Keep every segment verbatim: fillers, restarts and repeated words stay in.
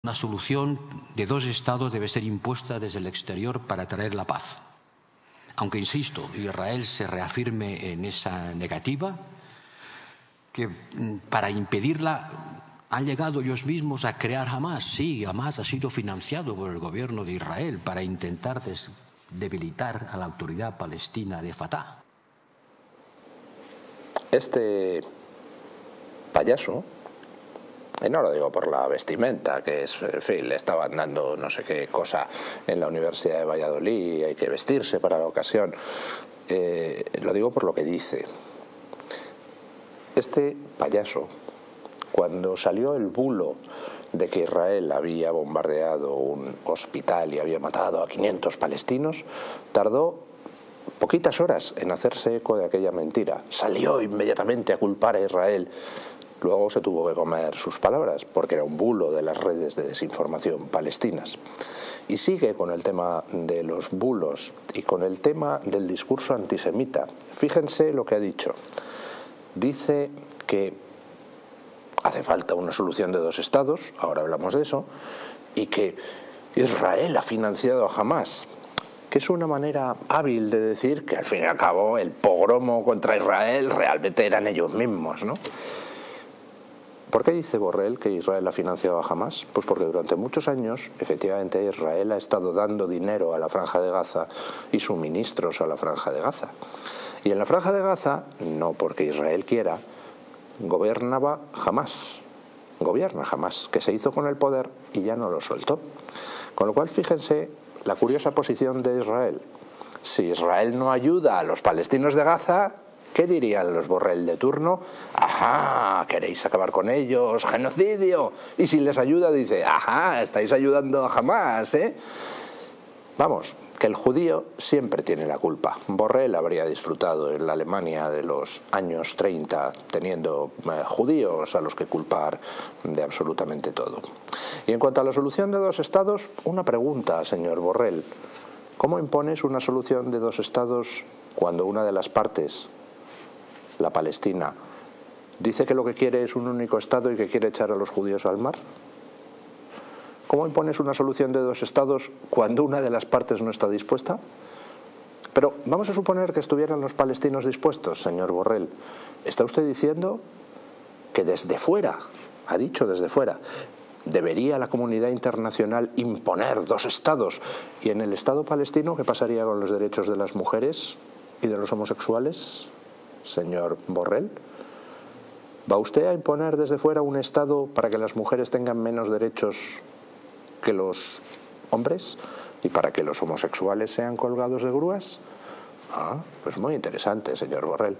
Una solución de dos estados debe ser impuesta desde el exterior para traer la paz. Aunque, insisto, Israel se reafirme en esa negativa, que para impedirla han llegado ellos mismos a crear Hamás. Sí, Hamás ha sido financiado por el gobierno de Israel para intentar debilitar a la autoridad palestina de Fatah. Este payaso, y no lo digo por la vestimenta, que es, en fin, le estaban dando no sé qué cosa en la Universidad de Valladolid, hay que vestirse para la ocasión, eh, lo digo por lo que dice. Este payaso, cuando salió el bulo de que Israel había bombardeado un hospital y había matado a quinientos palestinos, tardó poquitas horas en hacerse eco de aquella mentira. Salió inmediatamente a culpar a Israel. Luego se tuvo que comer sus palabras, porque era un bulo de las redes de desinformación palestinas. Y sigue con el tema de los bulos y con el tema del discurso antisemita. Fíjense lo que ha dicho. Dice que hace falta una solución de dos estados, ahora hablamos de eso, y que Israel ha financiado a Hamás, que es una manera hábil de decir que al fin y al cabo el pogromo contra Israel realmente eran ellos mismos, ¿no? ¿Por qué dice Borrell que Israel ha financiado a Hamás? Pues porque durante muchos años, efectivamente, Israel ha estado dando dinero a la Franja de Gaza y suministros a la Franja de Gaza. Y en la Franja de Gaza, no porque Israel quiera, gobernaba Hamás. Gobierna Hamás, que se hizo con el poder y ya no lo soltó. Con lo cual, fíjense la curiosa posición de Israel. Si Israel no ayuda a los palestinos de Gaza, ¿qué dirían los Borrell de turno? ¡Ajá! ¿Queréis acabar con ellos? ¡Genocidio! Y si les ayuda, dice, ¡ajá! Estáis ayudando a Hamás, ¿eh? Vamos, que el judío siempre tiene la culpa. Borrell habría disfrutado en la Alemania de los años treinta teniendo eh, judíos a los que culpar de absolutamente todo. Y en cuanto a la solución de dos estados, una pregunta, señor Borrell. ¿Cómo impones una solución de dos estados cuando una de las partes, la Palestina, dice que lo que quiere es un único estado y que quiere echar a los judíos al mar? ¿Cómo impones una solución de dos estados cuando una de las partes no está dispuesta? Pero vamos a suponer que estuvieran los palestinos dispuestos, señor Borrell. ¿Está usted diciendo que desde fuera, ha dicho desde fuera, debería la comunidad internacional imponer dos estados? ¿Y en el Estado palestino qué pasaría con los derechos de las mujeres y de los homosexuales, señor Borrell? ¿Va usted a imponer desde fuera un estado para que las mujeres tengan menos derechos que los hombres y para que los homosexuales sean colgados de grúas? Ah, pues muy interesante, señor Borrell.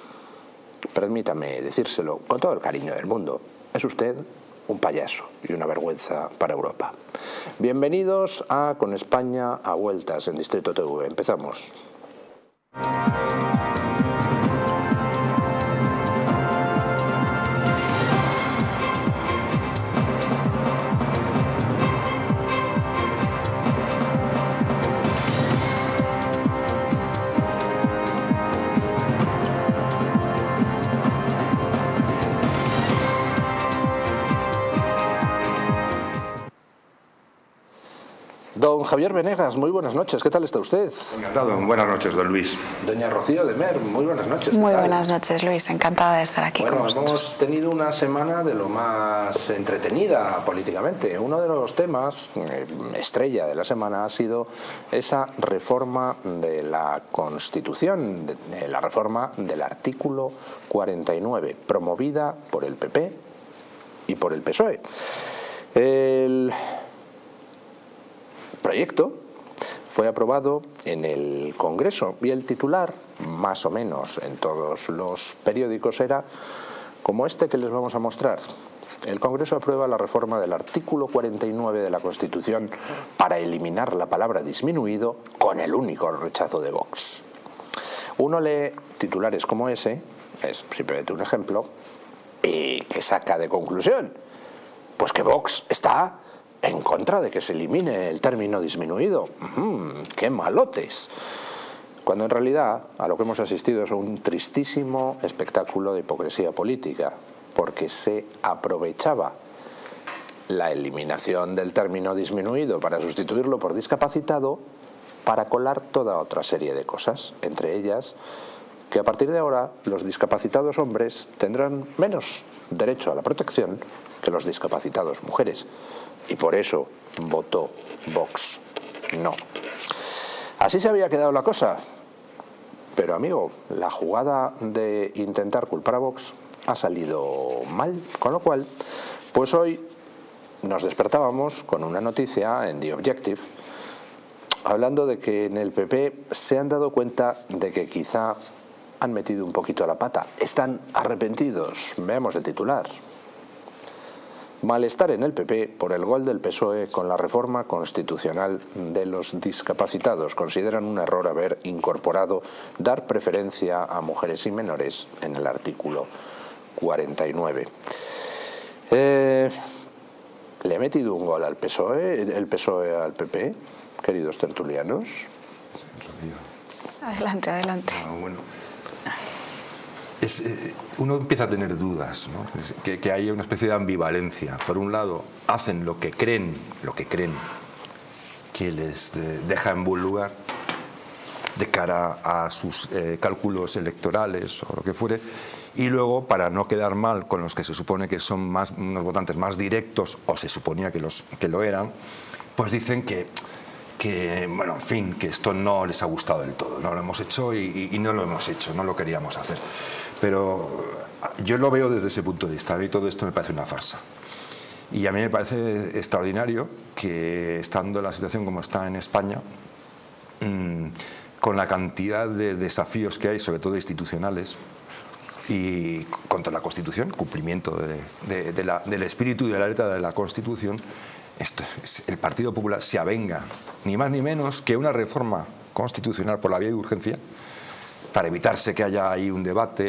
Permítame decírselo con todo el cariño del mundo. Es usted un payaso y una vergüenza para Europa. Bienvenidos a Con España a Vueltas en Distrito T V. Empezamos. Don Javier Venegas, muy buenas noches. ¿Qué tal está usted? Encantado. Buenas noches, don Luis. Doña Rocío de Mer, muy buenas noches. Muy buenas noches, Luis. Encantada de estar aquí bueno, con vosotros. Hemos tenido una semana de lo más entretenida políticamente. Uno de los temas eh, estrella de la semana ha sido esa reforma de la Constitución, de, de la reforma del artículo cuarenta y nueve, promovida por el P P y por el P S O E. El proyecto fue aprobado en el Congreso y el titular, más o menos en todos los periódicos, era como este que les vamos a mostrar. El Congreso aprueba la reforma del artículo cuarenta y nueve de la Constitución para eliminar la palabra disminuido con el único rechazo de Vox. Uno lee titulares como ese, es simplemente un ejemplo, y ¿qué saca de conclusión? Pues que Vox está en contra de que se elimine el término disminuido. Mm, ¡Qué malotes! Cuando en realidad a lo que hemos asistido es un tristísimo espectáculo de hipocresía política, porque se aprovechaba la eliminación del término disminuido para sustituirlo por discapacitado, para colar toda otra serie de cosas, entre ellas que a partir de ahora los discapacitados hombres tendrán menos derecho a la protección que los discapacitados mujeres. Y por eso votó Vox no. Así se había quedado la cosa. Pero amigo, la jugada de intentar culpar a Vox ha salido mal, con lo cual, pues hoy nos despertábamos con una noticia en The Objective hablando de que en el P P se han dado cuenta de que quizá han metido un poquito la pata. Están arrepentidos. Veamos el titular. Malestar en el P P por el gol del P S O E con la reforma constitucional de los discapacitados. Consideran un error haber incorporado dar preferencia a mujeres y menores en el artículo cuarenta y nueve. Eh, ¿Le he metido un gol al P S O E, el P S O E al P P, queridos tertulianos? Adelante, adelante. Ah, bueno. Es, eh, uno empieza a tener dudas, ¿no? Es, que, que haya una especie de ambivalencia. Por un lado, hacen lo que creen, lo que creen que les de, deja en buen lugar de cara a sus eh, cálculos electorales o lo que fuere, y luego, para no quedar mal con los que se supone que son más, unos votantes más directos, o se suponía que, los, que lo eran, pues dicen que que, bueno, en fin, que esto no les ha gustado del todo, no lo hemos hecho y, y no lo hemos hecho, no lo queríamos hacer. Pero yo lo veo desde ese punto de vista, a mí todo esto me parece una farsa. Y a mí me parece extraordinario que, estando en la situación como está en España, mmm, con la cantidad de desafíos que hay, sobre todo institucionales, y contra la Constitución, cumplimiento de, de, de la, del espíritu y de la letra de la Constitución, esto, el Partido Popular se avenga, ni más ni menos que una reforma constitucional por la vía de urgencia, para evitarse que haya ahí un debate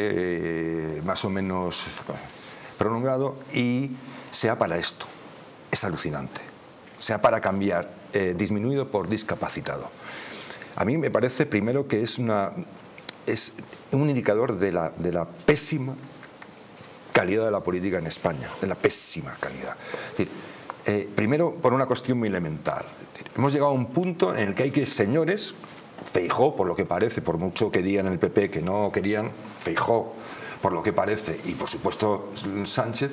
eh, más o menos prolongado, y sea para esto. Es alucinante. Sea para cambiar eh, disminuido por discapacitado. A mí me parece, primero, que es, una, es un indicador de la, de la pésima calidad de la política en España, de la pésima calidad. Es decir, Eh, primero, por una cuestión muy elemental. Es decir, hemos llegado a un punto en el que hay que señores, Feijóo, por lo que parece, por mucho que digan en el P P que no querían, Feijóo, por lo que parece, y por supuesto Sánchez,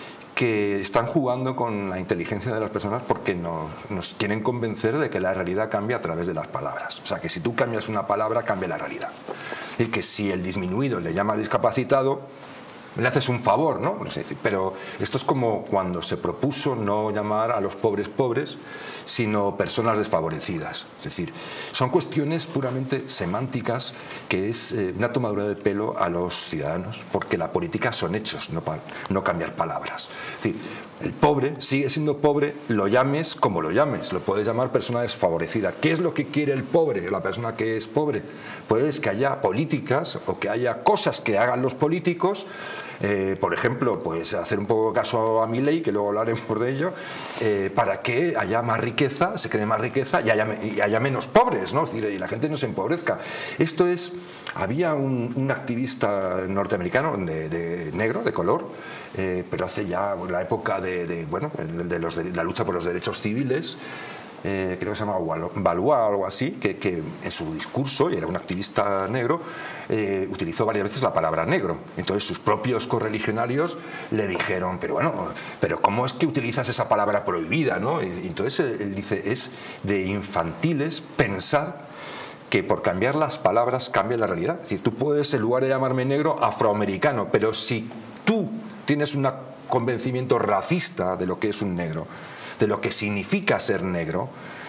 que están jugando con la inteligencia de las personas porque nos, nos quieren convencer de que la realidad cambia a través de las palabras. O sea, que si tú cambias una palabra, cambia la realidad. Y que si el disminuido le llama discapacitado, le haces un favor, ¿no? No sé, pero esto es como cuando se propuso no llamar a los pobres pobres, sino personas desfavorecidas. Es decir, son cuestiones puramente semánticas, que es eh, una tomadura de pelo a los ciudadanos, porque la política son hechos, no, pa no cambiar palabras. Es decir, el pobre sigue siendo pobre, lo llames como lo llames, lo puedes llamar persona desfavorecida. ¿Qué es lo que quiere el pobre, la persona que es pobre? Pues que haya políticas o que haya cosas que hagan los políticos. Eh, por ejemplo, pues hacer un poco caso a Milei, que luego hablaremos de ello, eh, para que haya más riqueza, se cree más riqueza y haya, y haya menos pobres, ¿no? Es decir, y la gente no se empobrezca. Esto es, había un, un activista norteamericano de, de negro, de color, eh, pero hace ya la época de, de, bueno, de, los, de la lucha por los derechos civiles. Eh, creo que se llamaba Valois o algo así, que, que en su discurso, y era un activista negro, eh, utilizó varias veces la palabra negro. Entonces sus propios correligionarios le dijeron, pero bueno, pero ¿cómo es que utilizas esa palabra prohibida, ¿no? Y entonces él dice, es de infantiles pensar que por cambiar las palabras cambia la realidad. Es decir, tú puedes, en lugar de llamarme negro, afroamericano, pero si tú tienes un convencimiento racista de lo que es un negro, de lo que significa ser negro,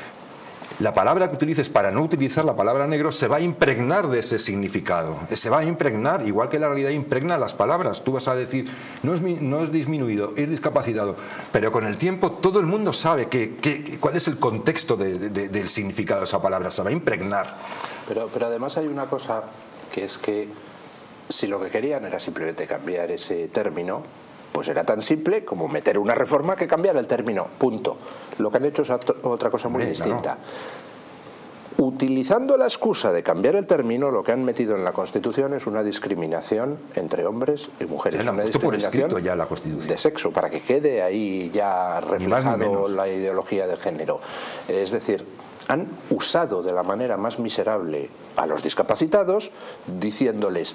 la palabra que utilices para no utilizar la palabra negro se va a impregnar de ese significado, se va a impregnar, igual que la realidad impregna las palabras. Tú vas a decir, no es, no es disminuido, es discapacitado, pero con el tiempo todo el mundo sabe que, que, cuál es el contexto de, de, del significado de esa palabra, se va a impregnar. Pero, pero además hay una cosa, que es que si lo que querían era simplemente cambiar ese término, pues era tan simple como meter una reforma que cambiara el término, punto. Lo que han hecho es otra cosa muy Sí, distinta. Utilizando la excusa de cambiar el término, lo que han metido en la Constitución es una discriminación entre hombres y mujeres. Sí, una esto por discriminación escrito ya la Constitución. de sexo, para que quede ahí ya reflejado la ideología de género. Es decir, han usado de la manera más miserable a los discapacitados, diciéndoles: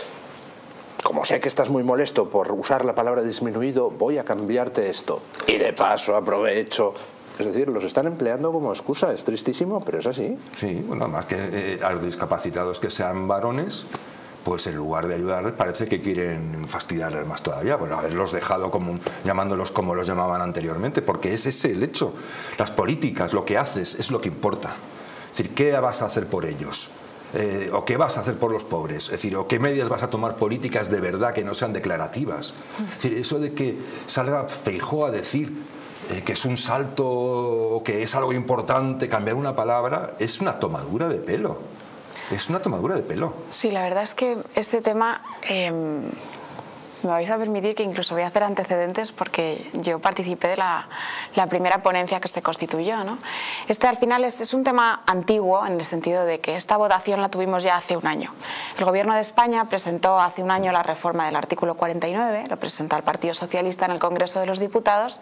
como sé que estás muy molesto por usar la palabra disminuido, voy a cambiarte esto. Y de paso aprovecho... Es decir, los están empleando como excusa, es tristísimo, pero es así. Sí, bueno, además que eh, a los discapacitados que sean varones, pues en lugar de ayudarles parece que quieren fastidiarles más todavía, bueno, haberlos dejado como, llamándolos como los llamaban anteriormente, porque es ese el hecho. Las políticas, lo que haces, es lo que importa. Es decir, ¿qué vas a hacer por ellos? Eh, o qué vas a hacer por los pobres, es decir, o qué medidas vas a tomar políticas de verdad que no sean declarativas. Es decir, eso de que salga Feijóo a decir eh, que es un salto o que es algo importante cambiar una palabra, es una tomadura de pelo. Es una tomadura de pelo. Sí, la verdad es que este tema... Eh... Me vais a permitir que incluso voy a hacer antecedentes porque yo participé de la, la primera ponencia que se constituyó, ¿no? Este al final es, es un tema antiguo en el sentido de que esta votación la tuvimos ya hace un año. El Gobierno de España presentó hace un año la reforma del artículo cuarenta y nueve, lo presenta el Partido Socialista en el Congreso de los Diputados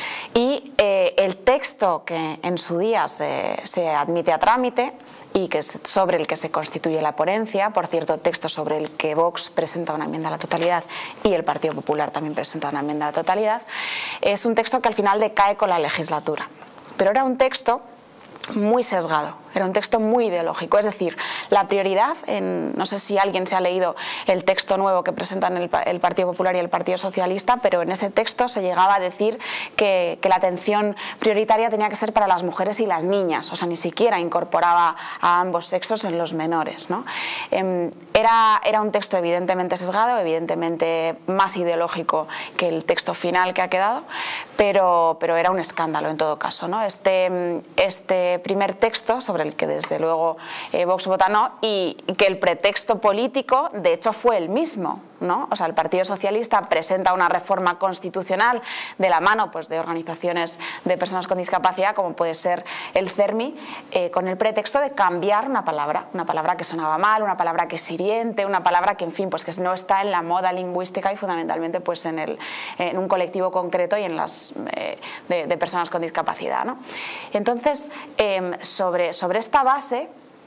y eh, el texto que en su día se, se admite a trámite y que es sobre el que se constituye la ponencia, por cierto, texto sobre el que Vox presenta una enmienda a la totalidad y el Partido Popular también presenta una enmienda a la totalidad, es un texto que al final decae con la legislatura. Pero era un texto muy sesgado, era un texto muy ideológico, es decir, la prioridad, en, no sé si alguien se ha leído el texto nuevo que presentan el, el Partido Popular y el Partido Socialista, pero en ese texto se llegaba a decir que, que la atención prioritaria tenía que ser para las mujeres y las niñas, o sea, ni siquiera incorporaba a ambos sexos en los menores, ¿no? Eh, era, era un texto evidentemente sesgado, evidentemente más ideológico que el texto final que ha quedado, pero, pero era un escándalo en todo caso, ¿no? Este, este primer texto sobre el que desde luego eh, Vox vota no y que el pretexto político de hecho fue el mismo, ¿no? O sea, el Partido Socialista presenta una reforma constitucional de la mano pues, de organizaciones de personas con discapacidad como puede ser el CERMI eh, con el pretexto de cambiar una palabra, una palabra que sonaba mal, una palabra que es hiriente, una palabra que en fin pues que no está en la moda lingüística y fundamentalmente pues en, el, en un colectivo concreto y en las eh, de, de personas con discapacidad, ¿no? Entonces eh, sobre, sobre esta base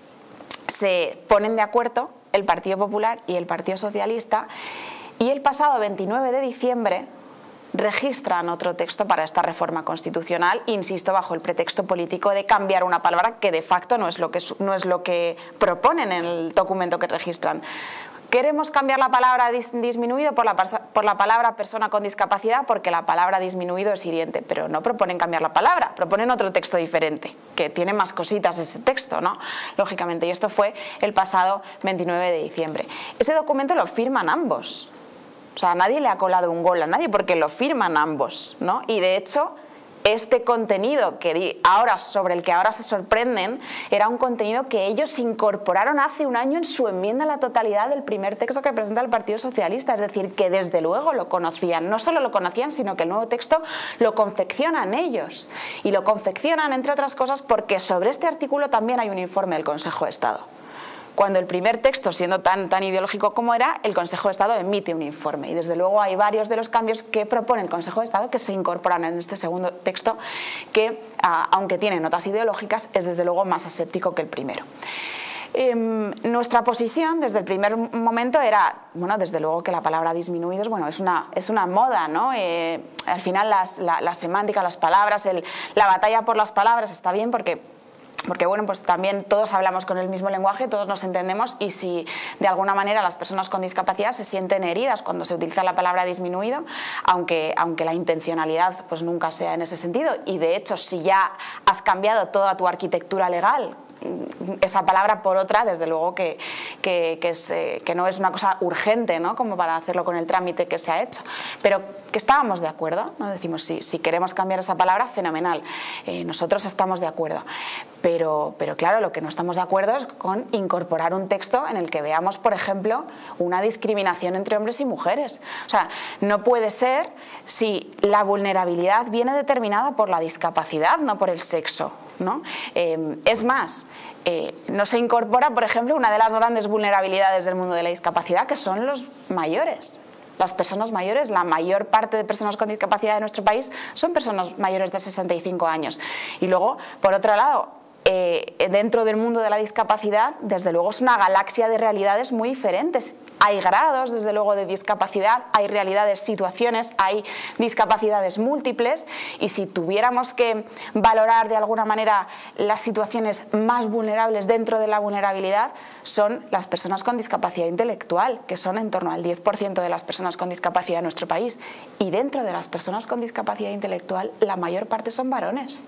se ponen de acuerdo el Partido Popular y el Partido Socialista y el pasado veintinueve de diciembre registran otro texto para esta reforma constitucional, insisto, bajo el pretexto político de cambiar una palabra que de facto no es lo que, no es lo que proponen en el documento que registran. Queremos cambiar la palabra dis disminuido por la, por la palabra persona con discapacidad porque la palabra disminuido es hiriente, pero no proponen cambiar la palabra, proponen otro texto diferente, que tiene más cositas ese texto, ¿no? Lógicamente, y esto fue el pasado veintinueve de diciembre. Ese documento lo firman ambos, o sea, nadie le ha colado un gol a nadie porque lo firman ambos, ¿no? Y de hecho, este contenido que ahora, sobre el que ahora se sorprenden era un contenido que ellos incorporaron hace un año en su enmienda a la totalidad del primer texto que presenta el Partido Socialista, es decir, que desde luego lo conocían, no solo lo conocían, sino que el nuevo texto lo confeccionan ellos y lo confeccionan entre otras cosas porque sobre este artículo también hay un informe del Consejo de Estado. Cuando el primer texto, siendo tan, tan ideológico como era, el Consejo de Estado emite un informe. Y desde luego hay varios de los cambios que propone el Consejo de Estado que se incorporan en este segundo texto que, aunque tiene notas ideológicas, es desde luego más aséptico que el primero. Eh, nuestra posición desde el primer momento era, bueno, desde luego que la palabra disminuidos, bueno, es una, es una moda, ¿no? Eh, al final las, la, la semántica, las palabras, el, la batalla por las palabras está bien porque... Porque bueno, pues también todos hablamos con el mismo lenguaje, todos nos entendemos y si de alguna manera las personas con discapacidad se sienten heridas cuando se utiliza la palabra disminuido, aunque, aunque la intencionalidad pues nunca sea en ese sentido y de hecho si ya has cambiado toda tu arquitectura legal, esa palabra por otra, desde luego que, que, que, es, eh, que no es una cosa urgente, ¿no? Como para hacerlo con el trámite que se ha hecho, pero que estábamos de acuerdo, ¿no? Decimos, si, si queremos cambiar esa palabra, fenomenal, eh, nosotros estamos de acuerdo, pero, pero claro, lo que no estamos de acuerdo es con incorporar un texto en el que veamos, por ejemplo, una discriminación entre hombres y mujeres. O sea, no puede ser si la vulnerabilidad viene determinada por la discapacidad, no por el sexo. ¿no? Eh, es más, eh, no se incorpora, por ejemplo, una de las grandes vulnerabilidades del mundo de la discapacidad, que son los mayores. Las personas mayores, la mayor parte de personas con discapacidad de nuestro país son personas mayores de sesenta y cinco años. Y luego, por otro lado, eh, dentro del mundo de la discapacidad, desde luego es una galaxia de realidades muy diferentes. Hay grados, desde luego, de discapacidad, hay realidades, situaciones, hay discapacidades múltiples, y si tuviéramos que valorar de alguna manera las situaciones más vulnerables dentro de la vulnerabilidad, son las personas con discapacidad intelectual, que son en torno al diez por ciento de las personas con discapacidad en nuestro país. Y dentro de las personas con discapacidad intelectual, la mayor parte son varones.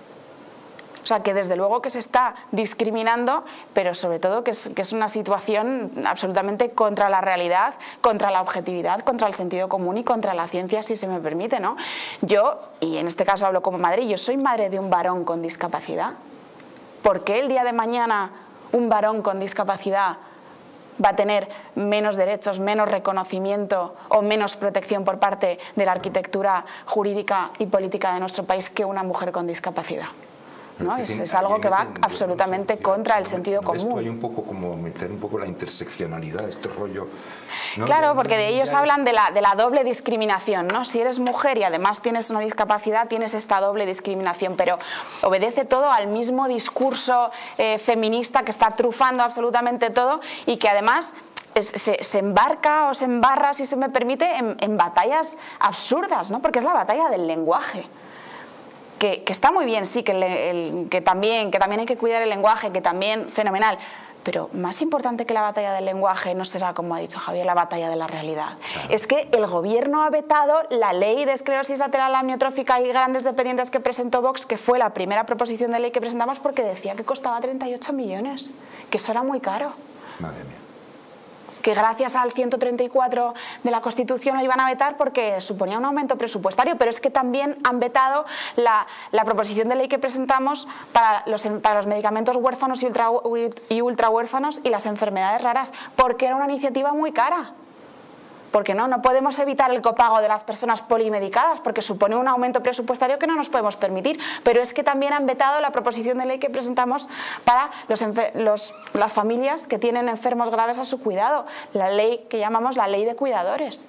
O sea, que desde luego que se está discriminando, pero sobre todo que es, que es una situación absolutamente contra la realidad, contra la objetividad, contra el sentido común y contra la ciencia, si se me permite, ¿no? Yo, y en este caso hablo como madre, yo soy madre de un varón con discapacidad. ¿Por qué el día de mañana un varón con discapacidad va a tener menos derechos, menos reconocimiento o menos protección por parte de la arquitectura jurídica y política de nuestro país que una mujer con discapacidad? ¿No? Es, es, es algo que va absolutamente contra el sentido común. Esto hay un poco como meter un poco la interseccionalidad, este rollo. ¿No? Claro, porque de ellos hablan de la, de la doble discriminación, ¿no? Si eres mujer y además tienes una discapacidad, tienes esta doble discriminación, pero obedece todo al mismo discurso eh, feminista que está trufando absolutamente todo y que además Se, se embarca o se embarra, si se me permite, en, en batallas absurdas, ¿no? Porque es la batalla del lenguaje. Que, que está muy bien, sí, que, el, el, que, también, que también hay que cuidar el lenguaje, que también, fenomenal, pero más importante que la batalla del lenguaje no será, como ha dicho Javier, la batalla de la realidad. Claro. Es que el gobierno ha vetado la ley de esclerosis lateral amiotrófica y grandes dependientes que presentó Vox, que fue la primera proposición de ley que presentamos, porque decía que costaba treinta y ocho millones, que eso era muy caro. Madre mía. Que gracias al ciento treinta y cuatro de la Constitución lo iban a vetar porque suponía un aumento presupuestario, pero es que también han vetado la, la proposición de ley que presentamos para los, para los medicamentos huérfanos y ultra, y ultra huérfanos y las enfermedades raras, porque era una iniciativa muy cara. Porque no, no podemos evitar el copago de las personas polimedicadas porque supone un aumento presupuestario que no nos podemos permitir, pero es que también han vetado la proposición de ley que presentamos para los, los, las familias que tienen enfermos graves a su cuidado, la ley que llamamos la ley de cuidadores.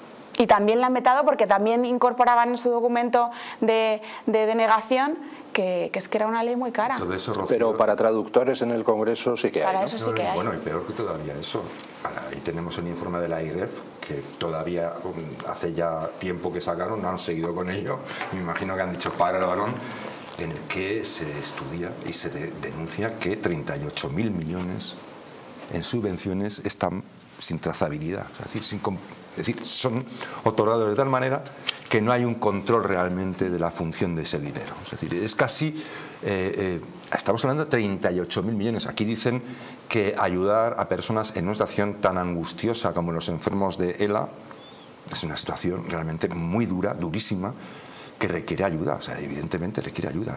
Y también la han vetado porque también incorporaban en su documento de, de denegación que, que es que era una ley muy cara. Todo eso, Rocío, pero para traductores en el Congreso sí que hay. Para ¿no? eso sí que hay. Bueno, y peor que todavía eso. Ahí tenemos el informe de la I R E F, que todavía hace ya tiempo que sacaron, no han seguido con ello. Me imagino que han dicho para el varón, en el que se estudia y se de, denuncia que treinta y ocho mil millones en subvenciones están sin trazabilidad, es decir, sin, es decir, son otorgados de tal manera que no hay un control realmente de la función de ese dinero. Es decir, es casi, eh, eh, estamos hablando de treinta y ocho mil millones. Aquí dicen que ayudar a personas en una situación tan angustiosa como los enfermos de ELA es una situación realmente muy dura, durísima, que requiere ayuda, o sea, evidentemente requiere ayuda.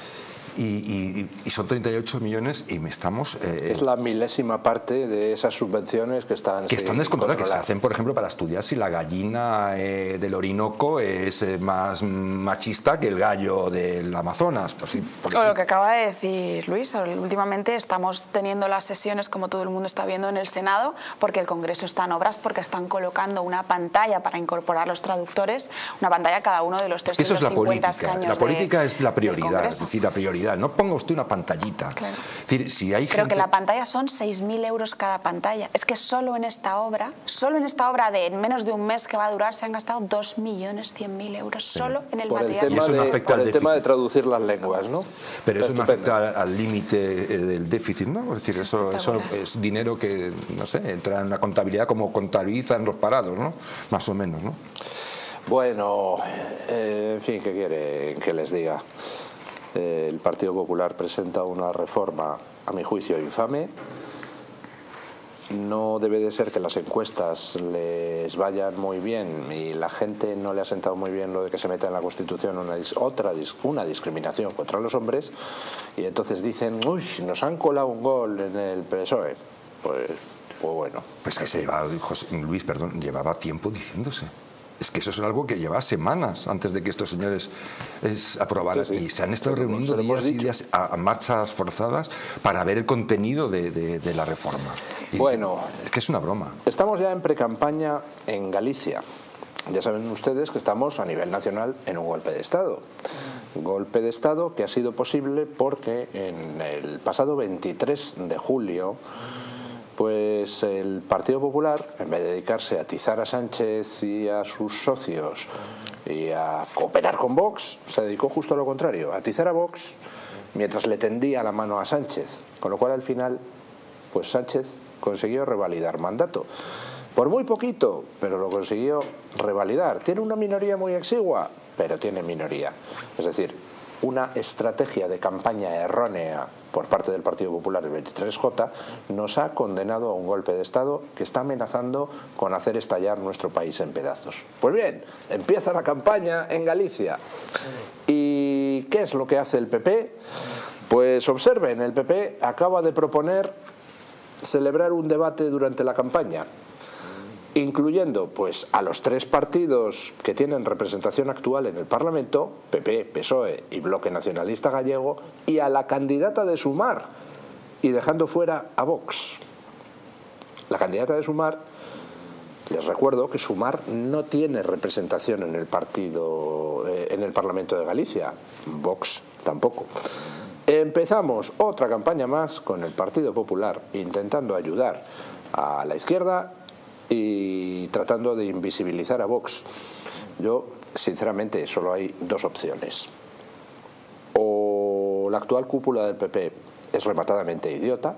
Y, y, y son treinta y ocho millones y me estamos... Eh, es la milésima parte de esas subvenciones que están... Que están descontroladas, que se hacen, por ejemplo, para estudiar si la gallina eh, del Orinoco es eh, más machista que el gallo del Amazonas. Por sí, por o lo que acaba de decir Luis, últimamente estamos teniendo las sesiones, como todo el mundo está viendo, en el Senado, porque el Congreso está en obras, porque están colocando una pantalla para incorporar los traductores, una pantalla a cada uno de los trescientos cincuenta escaños. La política de, es la prioridad, es decir, la prioridad. No ponga usted una pantallita. Claro. Es decir, si hay Pero gente... que la pantalla son seis mil euros cada pantalla. Es que solo en esta obra, solo en esta obra de en menos de un mes que va a durar, se han gastado dos millones cien mil euros solo sí. en el por material. El tema y eso no de, afecta por al el tema de traducir las lenguas, ¿no? Pero eso no estupendo. afecta al límite del déficit, ¿no? Es decir, eso, eso es dinero que, no sé, entra en una contabilidad como contabilizan los parados, ¿no? Más o menos, ¿no? Bueno, eh, en fin, ¿qué quieren que les diga? El Partido Popular presenta una reforma, a mi juicio, infame. No debe de ser que las encuestas les vayan muy bien y la gente no le ha sentado muy bien lo de que se meta en la Constitución una, otra, una discriminación contra los hombres, y entonces dicen, uy, nos han colado un gol en el P S O E. Pues, pues bueno. Pues que se llevaba, José Luis, perdón, llevaba tiempo diciéndose. Es que eso es algo que lleva semanas antes de que estos señores es, aprobaran. Sí, sí. Y se han estado reuniendo días y días a, a marchas forzadas para ver el contenido de, de, de la reforma. Y bueno, es que es una broma. Estamos ya en precampaña en Galicia. Ya saben ustedes que estamos a nivel nacional en un golpe de Estado. Un golpe de Estado que ha sido posible porque en el pasado veintitrés de julio... pues el Partido Popular, en vez de dedicarse a atizar a Sánchez y a sus socios y a cooperar con Vox, se dedicó justo a lo contrario, a atizar a Vox mientras le tendía la mano a Sánchez. Con lo cual, al final, pues Sánchez consiguió revalidar mandato. Por muy poquito, pero lo consiguió revalidar. Tiene una minoría muy exigua, pero tiene minoría. Es decir, una estrategia de campaña errónea por parte del Partido Popular, el veintitrés J, nos ha condenado a un golpe de Estado que está amenazando con hacer estallar nuestro país en pedazos. Pues bien, empieza la campaña en Galicia. ¿Y qué es lo que hace el P P? Pues observen, el P P acaba de proponer celebrar un debate durante la campaña, incluyendo pues a los tres partidos que tienen representación actual en el Parlamento, P P, P S O E y Bloque Nacionalista Gallego, y a la candidata de Sumar, y dejando fuera a Vox. La candidata de Sumar, les recuerdo que Sumar no tiene representación en el partido, eh, en el Parlamento de Galicia, Vox tampoco. Empezamos otra campaña más con el Partido Popular intentando ayudar a la izquierda y tratando de invisibilizar a Vox. Yo, sinceramente, solo hay dos opciones. O la actual cúpula del P P es rematadamente idiota,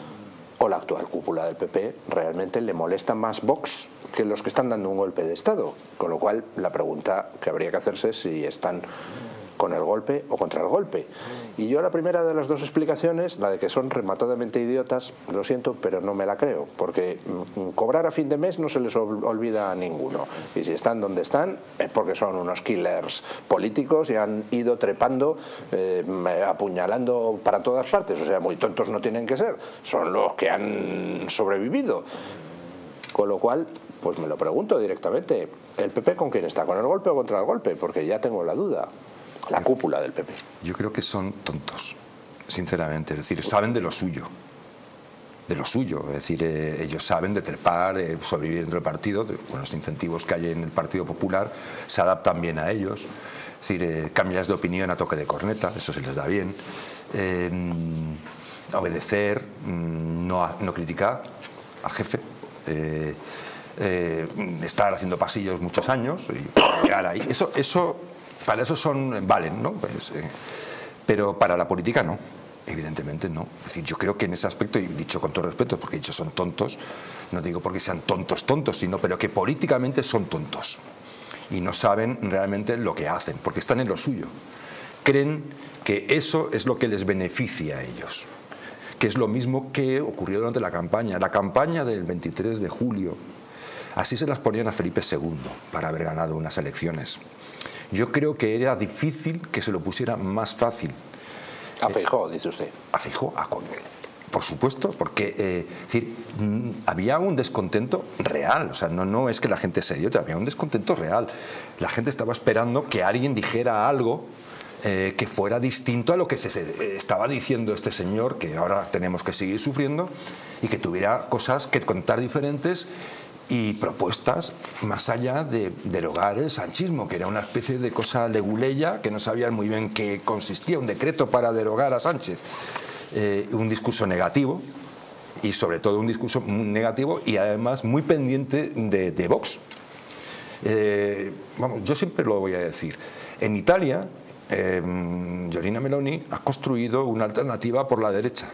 o la actual cúpula del P P realmente le molesta más Vox que los que están dando un golpe de Estado. Con lo cual, la pregunta que habría que hacerse es si están con el golpe o contra el golpe. Y yo la primera de las dos explicaciones, la de que son rematadamente idiotas, lo siento, pero no me la creo, porque cobrar a fin de mes no se les olvida a ninguno. Y si están donde están es porque son unos killers políticos y han ido trepando, eh, apuñalando para todas partes. O sea, muy tontos no tienen que ser, son los que han sobrevivido. Con lo cual, pues me lo pregunto directamente, ¿el P P con quién está? ¿Con el golpe o contra el golpe? Porque ya tengo la duda. La cúpula del P P. Yo creo que son tontos, sinceramente. Es decir, saben de lo suyo. De lo suyo. Es decir, eh, ellos saben de trepar, de sobrevivir dentro del partido. Con los incentivos que hay en el Partido Popular, se adaptan bien a ellos. Es decir, eh, cambias de opinión a toque de corneta, eso se les da bien. Eh, obedecer, no, no criticar al jefe. Eh, eh, estar haciendo pasillos muchos años y llegar ahí. Eso... eso Para eso son, valen, ¿no? Pues, eh, pero para la política no, evidentemente no. Es decir, yo creo que en ese aspecto, y dicho con todo respeto, porque he dicho son tontos, no digo porque sean tontos tontos, sino pero que políticamente son tontos y no saben realmente lo que hacen, porque están en lo suyo. Creen que eso es lo que les beneficia a ellos, que es lo mismo que ocurrió durante la campaña. La campaña del veintitrés de julio, así se las ponían a Felipe segundo para haber ganado unas elecciones. Yo creo que era difícil que se lo pusiera más fácil. A Feijóo, dice usted. A Feijóo, a, por supuesto, porque eh, es decir, había un descontento real. O sea, no, no es que la gente sea idiota, había un descontento real. La gente estaba esperando que alguien dijera algo eh, que fuera distinto a lo que se, se estaba diciendo este señor, que ahora tenemos que seguir sufriendo, y que tuviera cosas que contar diferentes y propuestas más allá de derogar el sanchismo, que era una especie de cosa leguleya que no sabían muy bien qué consistía, un decreto para derogar a Sánchez, eh, un discurso negativo y sobre todo un discurso negativo y además muy pendiente de, de Vox. Eh, vamos, yo siempre lo voy a decir, en Italia eh, Giorgia Meloni ha construido una alternativa por la derecha.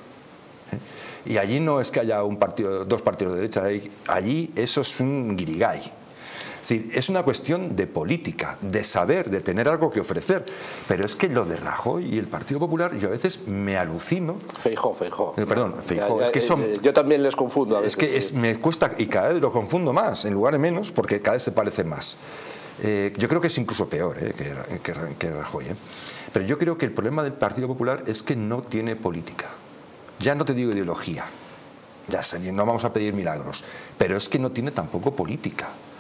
Y allí no es que haya un partido, dos partidos de derecha, allí eso es un guirigay. Es decir, es una cuestión de política, de saber, de tener algo que ofrecer. Pero es que lo de Rajoy y el Partido Popular, yo a veces me alucino. Feijóo, Feijóo. Eh, perdón, Feijóo. Ya, ya, es que son, yo también les confundo a veces. Es que es, me cuesta, y cada vez lo confundo más, en lugar de menos, porque cada vez se parece más. Eh, yo creo que es incluso peor eh, que, que, que Rajoy. Eh. Pero yo creo que el problema del Partido Popular es que no tiene política. Ya no te digo ideología, ya sé, no vamos a pedir milagros, pero es que no tiene tampoco política.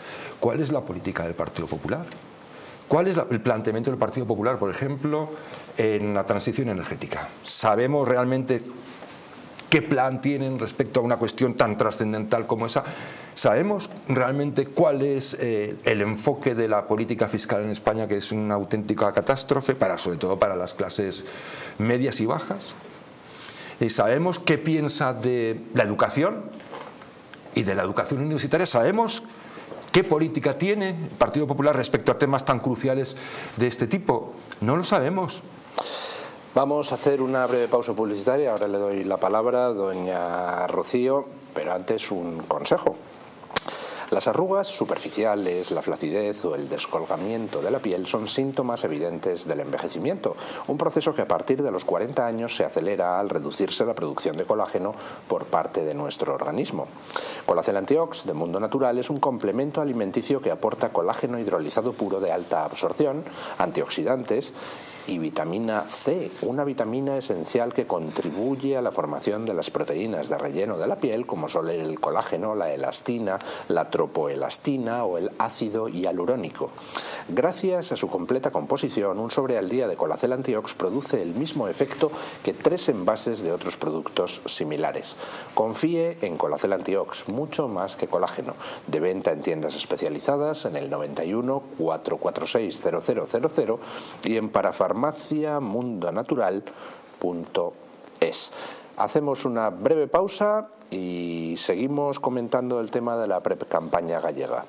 ¿cuál es la política del Partido Popular? ¿Cuál es el planteamiento del Partido Popular, por ejemplo, en la transición energética? ¿Sabemos realmente qué plan tienen respecto a una cuestión tan trascendental como esa? ¿Sabemos realmente cuál es eh, el enfoque de la política fiscal en España, que es una auténtica catástrofe, para, sobre todo para las clases medias y bajas? ¿Y sabemos qué piensa de la educación y de la educación universitaria? ¿Sabemos qué política tiene el Partido Popular respecto a temas tan cruciales de este tipo? No lo sabemos. Vamos a hacer una breve pausa publicitaria. Ahora le doy la palabra a doña Rocío, pero antes un consejo. Las arrugas superficiales, la flacidez o el descolgamiento de la piel son síntomas evidentes del envejecimiento, un proceso que a partir de los cuarenta años se acelera al reducirse la producción de colágeno por parte de nuestro organismo. Colacel Antiox de Mundo Natural es un complemento alimenticio que aporta colágeno hidrolizado puro de alta absorción, antioxidantes y vitamina C, una vitamina esencial que contribuye a la formación de las proteínas de relleno de la piel, como son el colágeno, la elastina, la tropoelastina o el ácido hialurónico. Gracias a su completa composición, un sobre al día de Colacel Antiox produce el mismo efecto que tres envases de otros productos similares. Confíe en Colacel Antiox, mucho más que colágeno. De venta en tiendas especializadas en el noventa y uno, cuatrocientos cuarenta y seis, cero cero cero cero y en parafarmacia mundo natural punto es. Hacemos una breve pausa y seguimos comentando el tema de la pre-campaña gallega.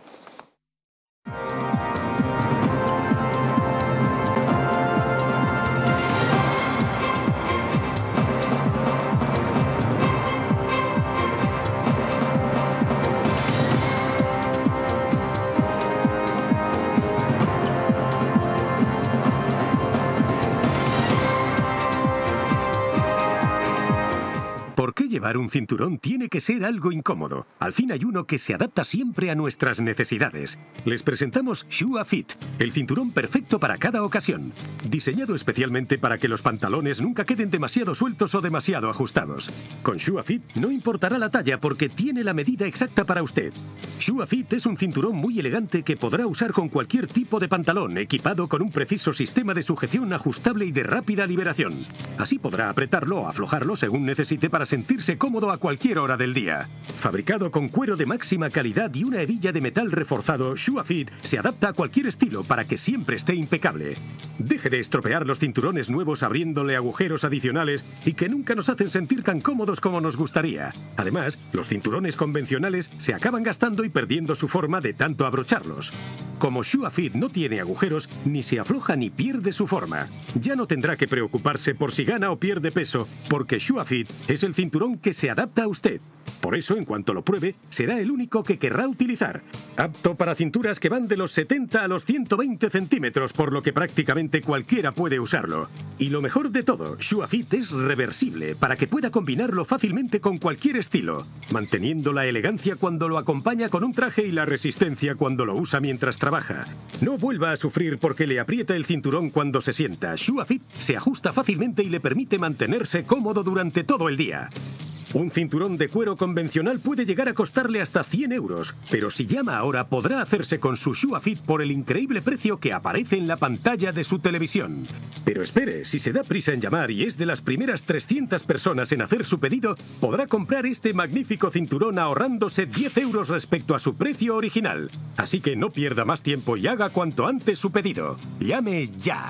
¿Por qué llevar un cinturón tiene que ser algo incómodo? Al fin hay uno que se adapta siempre a nuestras necesidades. Les presentamos Shua Fit, el cinturón perfecto para cada ocasión. Diseñado especialmente para que los pantalones nunca queden demasiado sueltos o demasiado ajustados. Con Shua Fit no importará la talla porque tiene la medida exacta para usted. Shua Fit es un cinturón muy elegante que podrá usar con cualquier tipo de pantalón, equipado con un preciso sistema de sujeción ajustable y de rápida liberación. Así podrá apretarlo o aflojarlo según necesite para sentirse cómodo a cualquier hora del día. Fabricado con cuero de máxima calidad y una hebilla de metal reforzado, Shua Fit se adapta a cualquier estilo para que siempre esté impecable. Deje de estropear los cinturones nuevos abriéndole agujeros adicionales y que nunca nos hacen sentir tan cómodos como nos gustaría. Además, los cinturones convencionales se acaban gastando y perdiendo su forma de tanto abrocharlos. Como Shua Fit no tiene agujeros, ni se afloja ni pierde su forma. Ya no tendrá que preocuparse por si gana o pierde peso, porque Shua Fit es el cinturón que se adapta a usted. Por eso, en cuanto lo pruebe, será el único que querrá utilizar. Apto para cinturas que van de los setenta a los ciento veinte centímetros, por lo que prácticamente cualquiera puede usarlo. Y lo mejor de todo, Shua Fit es reversible, para que pueda combinarlo fácilmente con cualquier estilo, manteniendo la elegancia cuando lo acompaña con un traje y la resistencia cuando lo usa mientras trabaja. No vuelva a sufrir porque le aprieta el cinturón cuando se sienta. Shua Fit se ajusta fácilmente y le permite mantenerse cómodo durante todo el día. Un cinturón de cuero convencional puede llegar a costarle hasta cien euros, pero si llama ahora podrá hacerse con su Shua Fit por el increíble precio que aparece en la pantalla de su televisión. Pero espere, si se da prisa en llamar y es de las primeras trescientas personas en hacer su pedido, podrá comprar este magnífico cinturón ahorrándose diez euros respecto a su precio original. Así que no pierda más tiempo y haga cuanto antes su pedido. ¡Llame ya!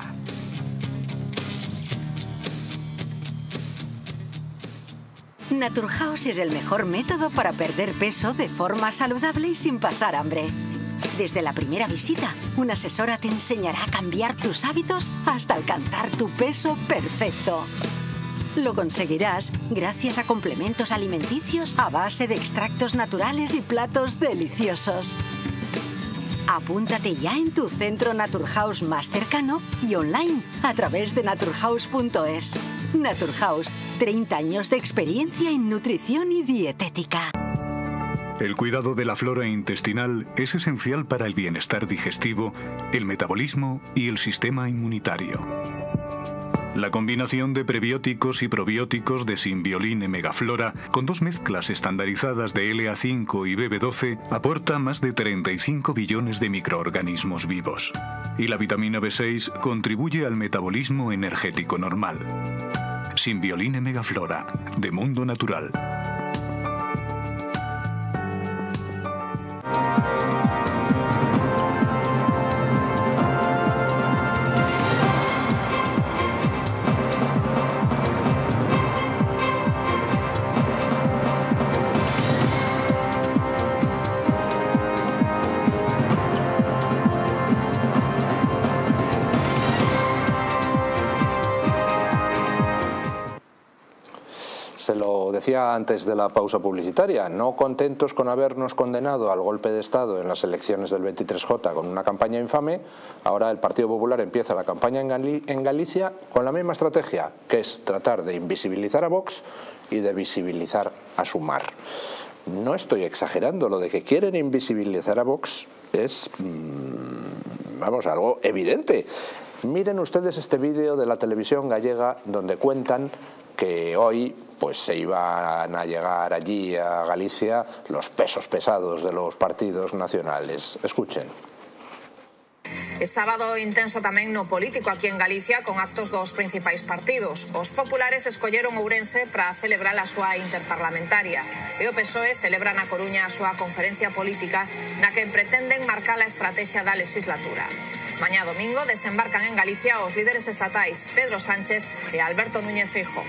Naturhaus es el mejor método para perder peso de forma saludable y sin pasar hambre. Desde la primera visita, una asesora te enseñará a cambiar tus hábitos hasta alcanzar tu peso perfecto. Lo conseguirás gracias a complementos alimenticios a base de extractos naturales y platos deliciosos. Apúntate ya en tu centro Naturhaus más cercano y online a través de naturhaus punto es. Naturhaus, treinta años de experiencia en nutrición y dietética. El cuidado de la flora intestinal es esencial para el bienestar digestivo, el metabolismo y el sistema inmunitario. La combinación de prebióticos y probióticos de Symbioline Megaflora con dos mezclas estandarizadas de L A cinco y B B doce aporta más de treinta y cinco billones de microorganismos vivos. Y la vitamina B seis contribuye al metabolismo energético normal. Symbioline Megaflora, de Mundo Natural. Se lo decía antes de la pausa publicitaria, no contentos con habernos condenado al golpe de Estado en las elecciones del veintitrés J con una campaña infame, ahora el Partido Popular empieza la campaña en, Gali en Galicia con la misma estrategia, que es tratar de invisibilizar a Vox y de visibilizar a Sumar. No estoy exagerando, lo de que quieren invisibilizar a Vox es, mmm, vamos, algo evidente. Miren ustedes este vídeo de la televisión gallega donde cuentan que hoy pues se iban a llegar allí a Galicia los pesos pesados de los partidos nacionales. Escuchen. É sábado intenso tamén no político aquí en Galicia con actos dos principais partidos. Os populares escolleron Ourense para celebrar a súa interparlamentaria e o P S O E celebra na Coruña a súa conferencia política na que pretenden marcar a estrategia da legislatura. Mañá domingo desembarcan en Galicia os líderes estatais Pedro Sánchez e Alberto Núñez Feijóo.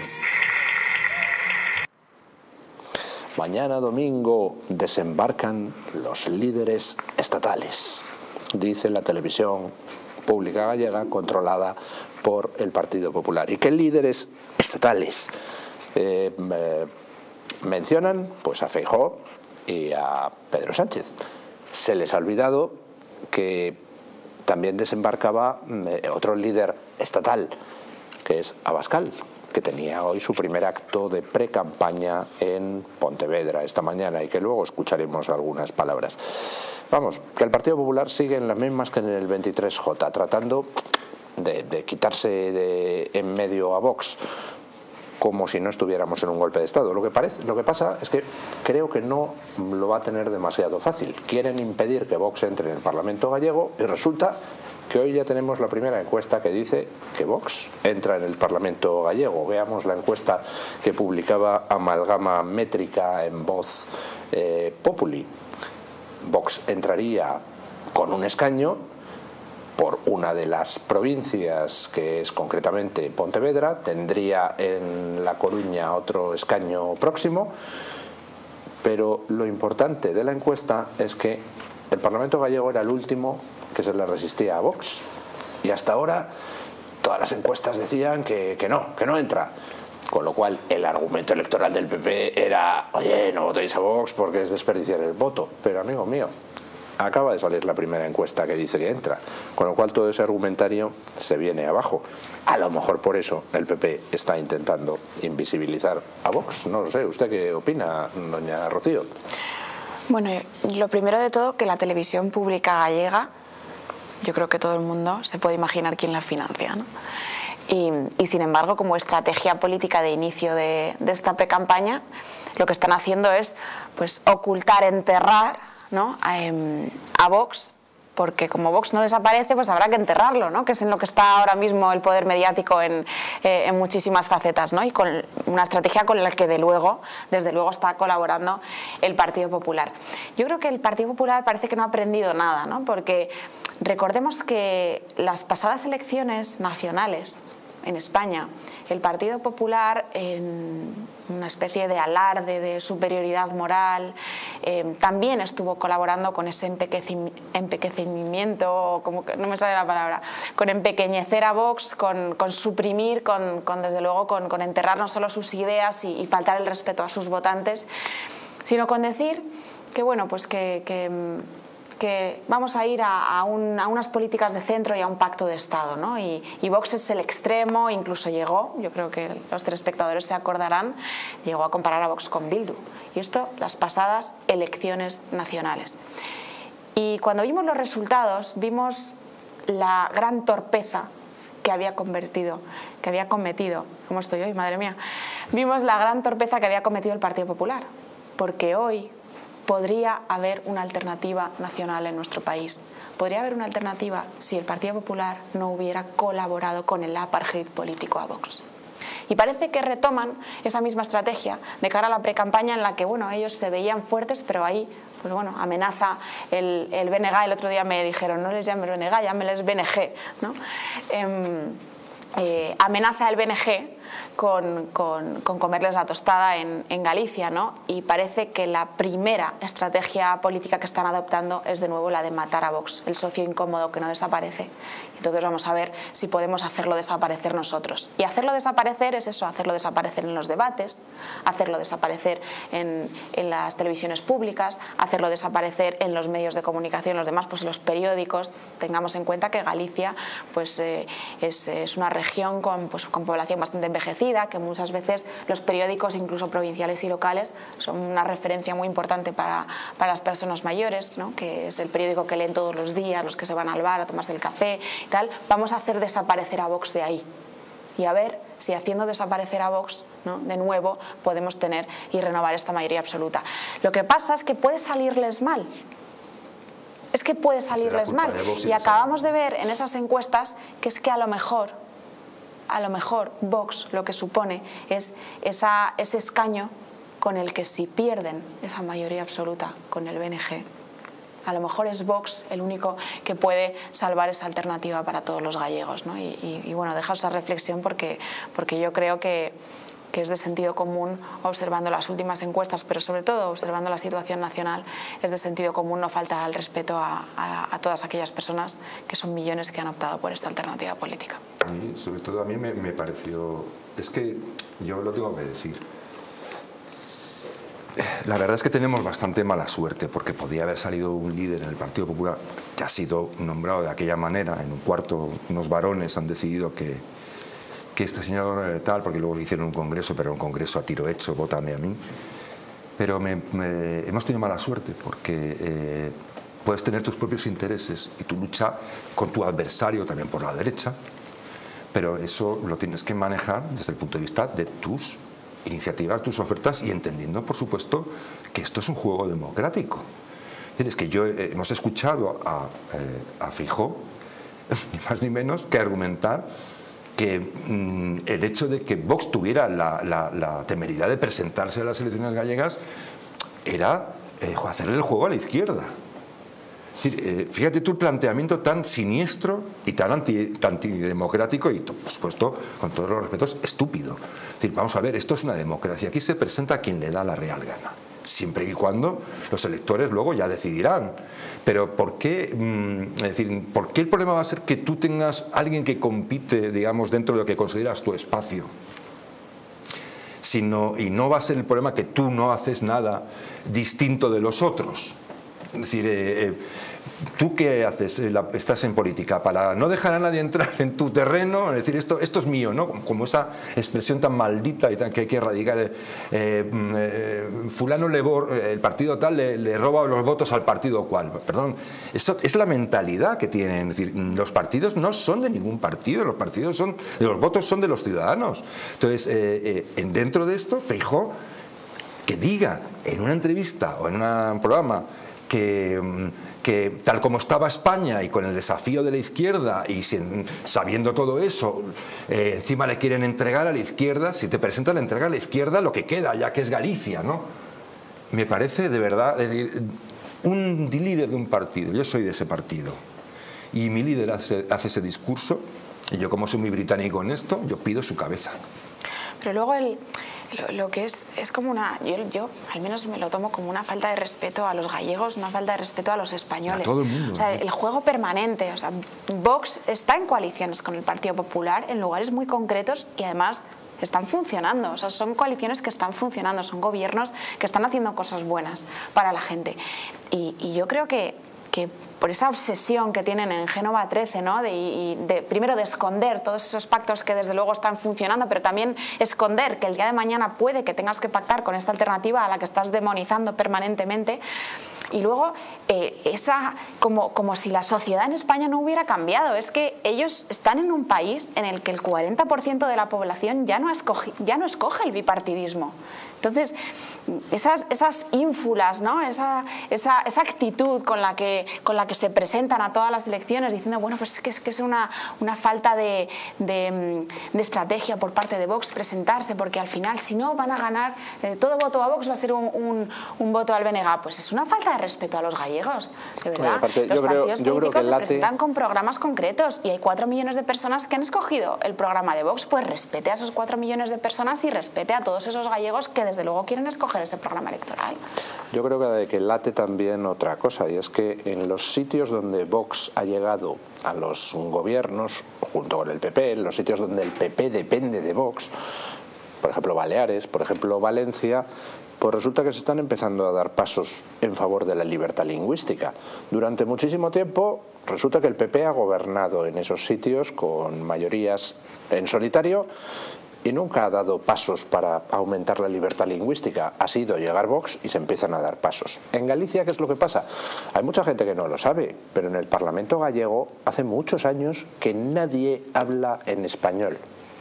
Mañana domingo desembarcan los líderes estatales, dice la televisión pública gallega controlada por el Partido Popular. ¿Y qué líderes estatales? Eh, eh, mencionan pues a Feijóo y a Pedro Sánchez. Se les ha olvidado que también desembarcaba eh, otro líder estatal, que es Abascal, que tenía hoy su primer acto de pre-campaña en Pontevedra esta mañana y que luego escucharemos algunas palabras. Vamos, que el Partido Popular sigue en las mismas que en el veintitrés J, tratando de, de quitarse de en medio a Vox, como si no estuviéramos en un golpe de Estado. Lo que, parece, lo que pasa es que creo que no lo va a tener demasiado fácil. Quieren impedir que Vox entre en el Parlamento gallego y resulta que hoy ya tenemos la primera encuesta que dice que Vox entra en el Parlamento gallego. Veamos la encuesta que publicaba Amalgama Métrica en Voz eh, Populi. Vox entraría con un escaño por una de las provincias, que es concretamente Pontevedra, tendría en La Coruña otro escaño próximo, pero lo importante de la encuesta es que el Parlamento gallego era el último que se le resistía a Vox y hasta ahora todas las encuestas decían que, que no, que no entra. Con lo cual el argumento electoral del P P era, oye, no votéis a Vox porque es desperdiciar el voto. Pero amigo mío, acaba de salir la primera encuesta que dice que entra, con lo cual todo ese argumentario se viene abajo. A lo mejor por eso el P P está intentando invisibilizar a Vox. No lo sé, ¿usted qué opina, doña Rocío? Bueno, lo primero de todo, que la televisión pública gallega, yo creo que todo el mundo se puede imaginar quién la financia, ¿no? Y, y sin embargo, como estrategia política de inicio de, de esta pre-campaña, lo que están haciendo es pues ocultar, enterrar, ¿no?, a, a Vox, porque como Vox no desaparece, pues habrá que enterrarlo, ¿no?, que es en lo que está ahora mismo el poder mediático en, eh, en muchísimas facetas, ¿no?, y con una estrategia con la que de luego, desde luego está colaborando el Partido Popular. Yo creo que el Partido Popular parece que no ha aprendido nada, ¿no?, porque recordemos que las pasadas elecciones nacionales en España, el Partido Popular, en una especie de alarde de superioridad moral, eh, también estuvo colaborando con ese empequeñimiento, como que no me sale la palabra, con empequeñecer a Vox, con, con suprimir, con, con desde luego con, con enterrar no solo sus ideas y, y faltar el respeto a sus votantes, sino con decir que bueno, pues que, que que vamos a ir a, a, un, a unas políticas de centro y a un pacto de Estado, ¿no? Y, y Vox es el extremo, incluso llegó, yo creo que los telespectadores se acordarán, llegó a comparar a Vox con Bildu. Y esto, las pasadas elecciones nacionales. Y cuando vimos los resultados, vimos la gran torpeza que había convertido, que había cometido, ¿cómo estoy hoy, madre mía? Vimos la gran torpeza que había cometido el Partido Popular, porque hoy podría haber una alternativa nacional en nuestro país. Podría haber una alternativa si el Partido Popular no hubiera colaborado con el apartheid político a Vox. Y parece que retoman esa misma estrategia de cara a la precampaña en la que, bueno, ellos se veían fuertes, pero ahí, pues bueno, amenaza el, el B N G. El otro día me dijeron, no les llames B N G, llámeles B N G, ¿no? Eh, eh, amenaza el B N G con, con, con comerles la tostada en, en Galicia, ¿no? Y parece que la primera estrategia política que están adoptando es de nuevo la de matar a Vox, el socio incómodo que no desaparece. Entonces vamos a ver si podemos hacerlo desaparecer nosotros. Y hacerlo desaparecer es eso, hacerlo desaparecer en los debates, hacerlo desaparecer en, en las televisiones públicas, hacerlo desaparecer en los medios de comunicación, los demás, pues en los periódicos. Tengamos en cuenta que Galicia pues, eh, es, es una región con, pues, con población bastante envejecida, que muchas veces los periódicos, incluso provinciales y locales, son una referencia muy importante para, para las personas mayores, ¿no? Que es el periódico que leen todos los días, los que se van al bar a tomarse el café y tal. Vamos a hacer desaparecer a Vox de ahí y a ver si haciendo desaparecer a Vox, ¿no?, de nuevo podemos tener y renovar esta mayoría absoluta. Lo que pasa es que puede salirles mal. Es que puede salirles mal. Y acabamos de ver en esas encuestas que es que a lo mejor, a lo mejor Vox lo que supone es esa, ese escaño con el que si pierden esa mayoría absoluta con el B N G, a lo mejor es Vox el único que puede salvar esa alternativa para todos los gallegos, ¿no? Y, y, y bueno, dejo esa reflexión porque, porque yo creo que, que es de sentido común, observando las últimas encuestas, pero sobre todo observando la situación nacional, es de sentido común no faltar al respeto a, a, a todas aquellas personas que son millones que han optado por esta alternativa política. A mí, sobre todo a mí me, me pareció, es que yo lo tengo que decir, la verdad es que tenemos bastante mala suerte, porque podía haber salido un líder en el Partido Popular que ha sido nombrado de aquella manera. En un cuarto unos varones han decidido que, que este señor tal, porque luego hicieron un congreso, pero un congreso a tiro hecho, vótame a mí. Pero me, me, hemos tenido mala suerte porque eh, puedes tener tus propios intereses y tu lucha con tu adversario también por la derecha, pero eso lo tienes que manejar desde el punto de vista de tus iniciativas, tus ofertas, y entendiendo, por supuesto, que esto es un juego democrático. Es que yo eh, hemos escuchado a, eh, a Feijóo, ni más ni menos, que argumentar que mmm, el hecho de que Vox tuviera la, la, la temeridad de presentarse a las elecciones gallegas era eh, hacerle el juego a la izquierda. Es decir, eh, fíjate tú el planteamiento tan siniestro y tan, anti, tan antidemocrático y, por supuesto, con todos los respetos, estúpido. Es decir, vamos a ver, esto es una democracia. Aquí se presenta a quien le da la real gana, siempre y cuando los electores luego ya decidirán. Pero ¿por qué, mmm, es decir, ¿por qué el problema va a ser que tú tengas alguien que compite, digamos, dentro de lo que consideras tu espacio? Sino, y no va a ser el problema que tú no haces nada distinto de los otros. Es decir, eh, eh, ¿tú qué haces? Estás en política para no dejar a nadie entrar en tu terreno, es decir, esto, esto es mío, ¿no? Como esa expresión tan maldita y tan que hay que erradicar. Eh, eh, fulano le el partido tal le, le roba los votos al partido cual. Perdón, eso es la mentalidad que tienen. Es decir, los partidos no son de ningún partido, los partidos son, los votos son de los ciudadanos. Entonces, eh, eh, dentro de esto, Feijóo, que diga en una entrevista o en un programa Que, que tal como estaba España y con el desafío de la izquierda y sin, sabiendo todo eso, eh, encima le quieren entregar a la izquierda, si te presentan, le entrega a la izquierda lo que queda, ya que es Galicia, ¿no? Me parece de verdad, es decir, un líder de un partido, yo soy de ese partido, y mi líder hace, hace ese discurso, y yo como soy muy británico en esto, yo pido su cabeza. Pero luego el... Lo, lo que es, es como una, yo, yo al menos me lo tomo como una falta de respeto a los gallegos, una falta de respeto a los españoles. A todo el mundo. O sea, el juego permanente, o sea, Vox está en coaliciones con el Partido Popular en lugares muy concretos y además están funcionando, o sea, son coaliciones que están funcionando, son gobiernos que están haciendo cosas buenas para la gente. Y, y yo creo que que por esa obsesión que tienen en Génova trece, ¿no? de, y de, primero de esconder todos esos pactos que desde luego están funcionando, pero también esconder que el día de mañana puede que tengas que pactar con esta alternativa a la que estás demonizando permanentemente, Y luego, eh, esa, como, como si la sociedad en España no hubiera cambiado. Es que ellos están en un país en el que el cuarenta por ciento de la población ya no escoge, ya no escoge el bipartidismo. Entonces, esas, esas ínfulas, ¿no? esa, esa, esa actitud con la, que, con la que se presentan a todas las elecciones diciendo, bueno, pues es que es, que es una, una falta de, de, de estrategia por parte de Vox presentarse, porque al final, si no, van a ganar, eh, todo voto a Vox va a ser un, un, un voto al B N G. Pues es una falta de respeto a los gallegos, de verdad. Bueno, aparte, los yo partidos creo, yo políticos creo que se late... presentan con programas concretos y hay cuatro millones de personas que han escogido el programa de Vox, pues respete a esos cuatro millones de personas y respete a todos esos gallegos que desde luego quieren escoger ese programa electoral. Yo creo que, que late también otra cosa, y es que en los sitios donde Vox ha llegado a los gobiernos, junto con el P P, en los sitios donde el P P depende de Vox, por ejemplo Baleares, por ejemplo Valencia, pues resulta que se están empezando a dar pasos en favor de la libertad lingüística. Durante muchísimo tiempo resulta que el P P ha gobernado en esos sitios con mayorías en solitario y nunca ha dado pasos para aumentar la libertad lingüística. Ha sido llegar Vox y se empiezan a dar pasos. En Galicia, ¿qué es lo que pasa? Hay mucha gente que no lo sabe, pero en el Parlamento gallego hace muchos años que nadie habla en español.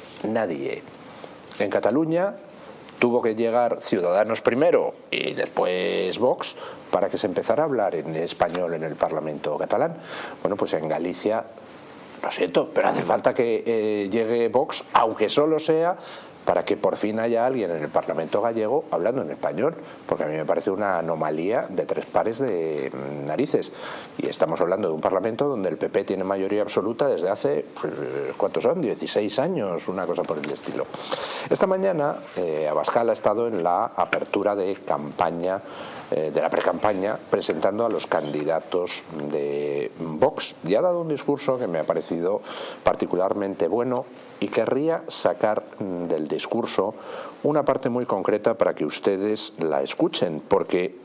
Nadie. En Cataluña tuvo que llegar Ciudadanos primero y después Vox para que se empezara a hablar en español en el Parlamento catalán. Bueno, pues en Galicia, lo siento, pero hace falta que eh, llegue Vox, aunque solo sea para que por fin haya alguien en el Parlamento gallego hablando en español, porque a mí me parece una anomalía de tres pares de narices. Y estamos hablando de un Parlamento donde el P P tiene mayoría absoluta desde hace, pues, ¿cuántos son? dieciséis años, una cosa por el estilo. Esta mañana eh, Abascal ha estado en la apertura de campaña, eh, de la precampaña, presentando a los candidatos de Vox, y ha dado un discurso que me ha parecido particularmente bueno, y querría sacar del discurso una parte muy concreta para que ustedes la escuchen, porque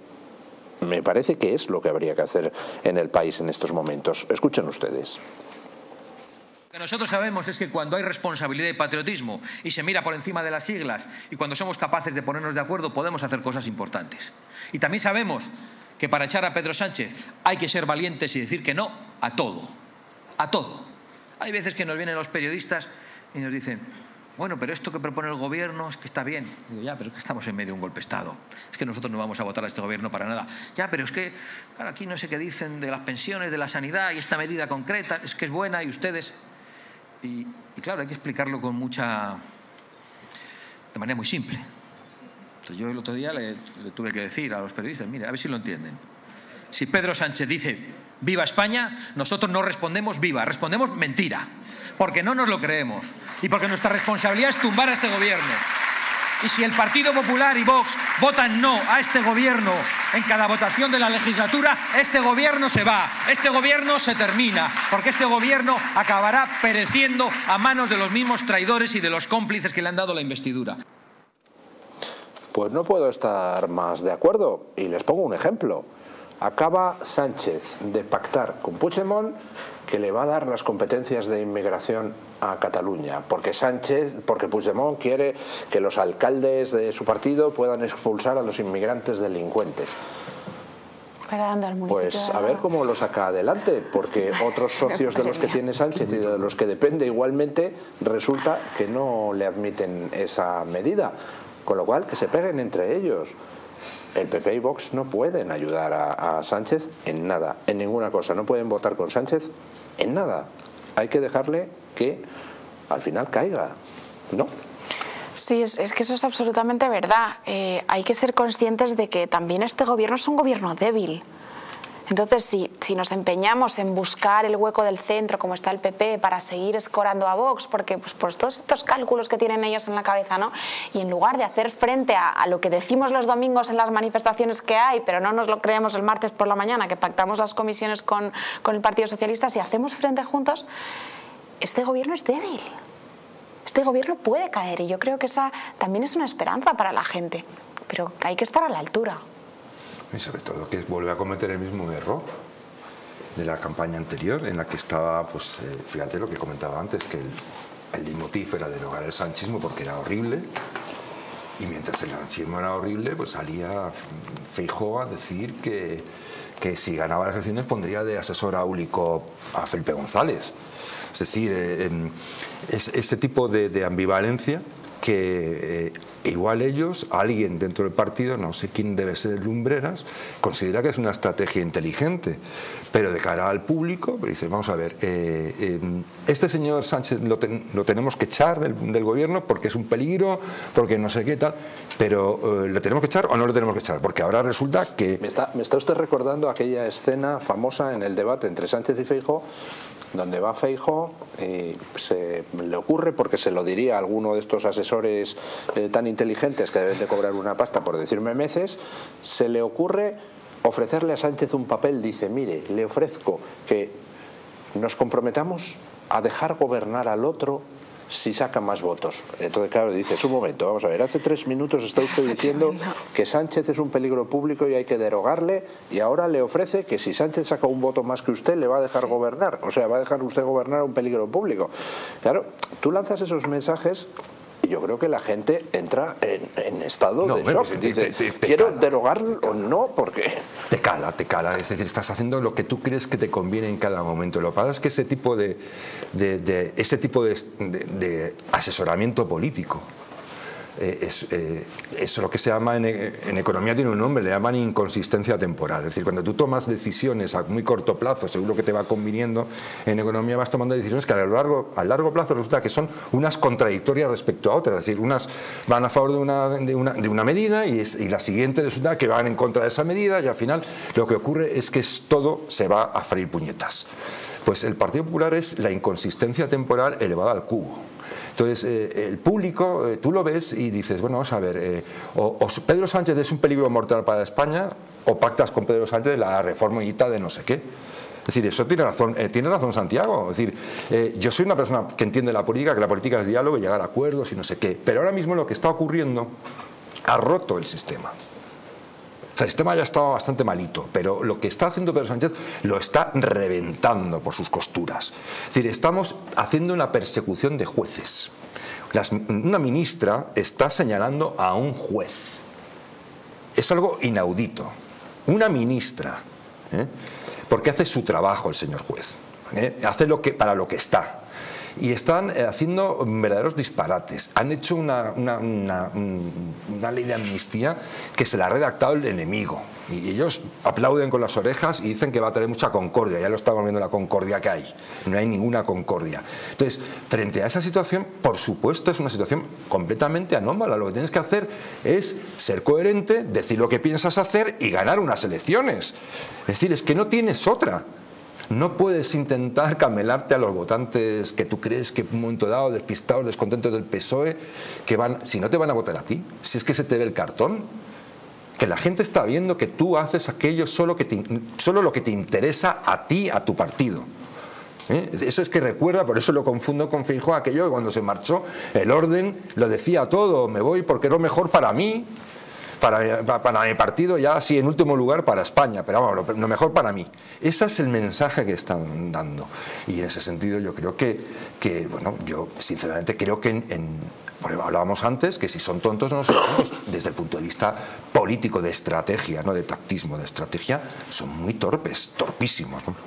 me parece que es lo que habría que hacer en el país en estos momentos. Escuchen ustedes. Lo que nosotros sabemos es que cuando hay responsabilidad y patriotismo y se mira por encima de las siglas y cuando somos capaces de ponernos de acuerdo podemos hacer cosas importantes. Y también sabemos que para echar a Pedro Sánchez hay que ser valientes y decir que no a todo, a todo. Hay veces que nos vienen los periodistas y nos dicen, bueno, pero esto que propone el gobierno es que está bien. Digo, ya, pero es que estamos en medio de un golpe de Estado. Es que nosotros no vamos a votar a este gobierno para nada. Ya, pero es que, claro, aquí no sé qué dicen de las pensiones, de la sanidad y esta medida concreta, es que es buena y ustedes... Y, y claro, hay que explicarlo con mucha... de manera muy simple. Entonces yo el otro día le, le tuve que decir a los periodistas, mire, a ver si lo entienden. Si Pedro Sánchez dice, viva España, nosotros no respondemos viva, respondemos mentira. Porque no nos lo creemos y porque nuestra responsabilidad es tumbar a este gobierno. Y si el Partido Popular y Vox votan no a este gobierno en cada votación de la legislatura, este gobierno se va, este gobierno se termina, porque este gobierno acabará pereciendo a manos de los mismos traidores y de los cómplices que le han dado la investidura. Pues no puedo estar más de acuerdo, y les pongo un ejemplo. Acaba Sánchez de pactar con Puigdemont que le va a dar las competencias de inmigración a Cataluña, porque Sánchez, porque Puigdemont quiere que los alcaldes de su partido puedan expulsar a los inmigrantes delincuentes. Pues a ver cómo lo saca adelante, porque otros socios de los que tiene Sánchez y de los que depende igualmente, resulta que no le admiten esa medida, con lo cual que se peguen entre ellos. El P P y Vox no pueden ayudar a, a Sánchez en nada, en ninguna cosa. No pueden votar con Sánchez en nada. Hay que dejarle que al final caiga, ¿no? Sí, es, es que eso es absolutamente verdad. Eh, hay que ser conscientes de que también este gobierno es un gobierno débil. Entonces, si, si nos empeñamos en buscar el hueco del centro, como está el P P, para seguir escorando a Vox, porque pues, por todos estos cálculos que tienen ellos en la cabeza, ¿no? Y en lugar de hacer frente a, a lo que decimos los domingos en las manifestaciones que hay, pero no nos lo creemos el martes por la mañana, que pactamos las comisiones con, con el Partido Socialista, si hacemos frente juntos, este gobierno es débil. Este gobierno puede caer, y yo creo que esa también es una esperanza para la gente, pero hay que estar a la altura. Y sobre todo que vuelve a cometer el mismo error de la campaña anterior, en la que estaba, pues eh, fíjate lo que comentaba antes, que el, el leitmotiv era derogar el sanchismo porque era horrible, Y mientras el revanchismo era horrible, pues salía Feijóo a decir que, que si ganaba las elecciones pondría de asesor áulico a Felipe González. Es decir, eh, es, ese tipo de, de ambivalencia que eh, igual ellos, alguien dentro del partido, no sé quién debe ser el Lumbreras, considera que es una estrategia inteligente, pero de cara al público, dice, vamos a ver, eh, eh, este señor Sánchez lo, ten, lo tenemos que echar del, del gobierno porque es un peligro, porque no sé qué tal, pero eh, ¿le tenemos que echar o no le tenemos que echar? Porque ahora resulta que... Me está, me está usted recordando aquella escena famosa en el debate entre Sánchez y Feijóo, donde va Feijóo, eh, se le ocurre, porque se lo diría a alguno de estos asesores eh, tan inteligentes que deben de cobrar una pasta por decirme meces, se le ocurre ofrecerle a Sánchez un papel. Dice, mire, le ofrezco que nos comprometamos a dejar gobernar al otro si saca más votos. Entonces, claro, dices, un momento, vamos a ver, hace tres minutos está usted diciendo que Sánchez es un peligro público y hay que derogarle, y ahora le ofrece que si Sánchez saca un voto más que usted le va a dejar gobernar, o sea, va a dejar usted gobernar a un peligro público. Claro, tú lanzas esos mensajes y yo creo que la gente entra en, en estado no, de bueno, shock. Dice, te, te, te quiero cala, derogarlo o no, porque... Te cala, te cala, es decir, estás haciendo lo que tú crees que te conviene en cada momento. Lo que pasa es que ese tipo de, de, de, ese tipo de, de, de asesoramiento político eh, es, eh, es lo que se llama, en, en economía tiene un nombre, le llaman inconsistencia temporal. Es decir, cuando tú tomas decisiones a muy corto plazo, según lo que te va conviniendo, en economía vas tomando decisiones que a lo largo, a largo plazo resulta que son unas contradictorias respecto a otras. Es decir, unas van a favor de una, de una, de una medida y, es, y la siguiente resulta que van en contra de esa medida, y al final lo que ocurre es que es, todo se va a freír puñetas. Pues el Partido Popular es la inconsistencia temporal elevada al cubo. Entonces, eh, el público, eh, tú lo ves y dices, bueno, vamos a ver, eh, o, o Pedro Sánchez es un peligro mortal para España, o pactas con Pedro Sánchez de la reformita de no sé qué. Es decir, eso tiene razón, eh, tiene razón Santiago. Es decir, eh, yo soy una persona que entiende la política, que la política es diálogo y llegar a acuerdos y no sé qué, pero ahora mismo lo que está ocurriendo ha roto el sistema. O sea, el sistema ya estaba bastante malito, pero lo que está haciendo Pedro Sánchez lo está reventando por sus costuras. Es decir, estamos haciendo una persecución de jueces. Las, una ministra está señalando a un juez. Es algo inaudito. Una ministra, ¿eh? porque hace su trabajo el señor juez, ¿eh? hace lo que, para lo que está. Y están haciendo verdaderos disparates. Han hecho una, una, una, una ley de amnistía que se la ha redactado el enemigo. Y ellos aplauden con las orejas y dicen que va a tener mucha concordia. Ya lo estamos viendo la concordia que hay. No hay ninguna concordia. Entonces, frente a esa situación, por supuesto, es una situación completamente anómala. Lo que tienes que hacer es ser coherente, decir lo que piensas hacer y ganar unas elecciones. Es decir, es que no tienes otra. No puedes intentar camelarte a los votantes que tú crees que en un momento dado, despistados, descontentos del P S O E, que van, si no te van a votar a ti, si es que se te ve el cartón, que la gente está viendo que tú haces aquello solo, que te, solo lo que te interesa a ti, a tu partido. ¿Eh? Eso es que recuerda, por eso lo confundo con Feijóo, aquello que cuando se marchó, el orden lo decía todo, me voy porque es lo mejor para mí. Para, para mi partido, ya sí, en último lugar para España, pero vamos, lo, lo mejor para mí. Ese es el mensaje que están dando. Y en ese sentido yo creo que, que bueno, yo sinceramente creo que en, en bueno, hablábamos antes que si son tontos no son tontos. Desde el punto de vista político, de estrategia, no de tactismo, de estrategia, son muy torpes, torpísimos, ¿no?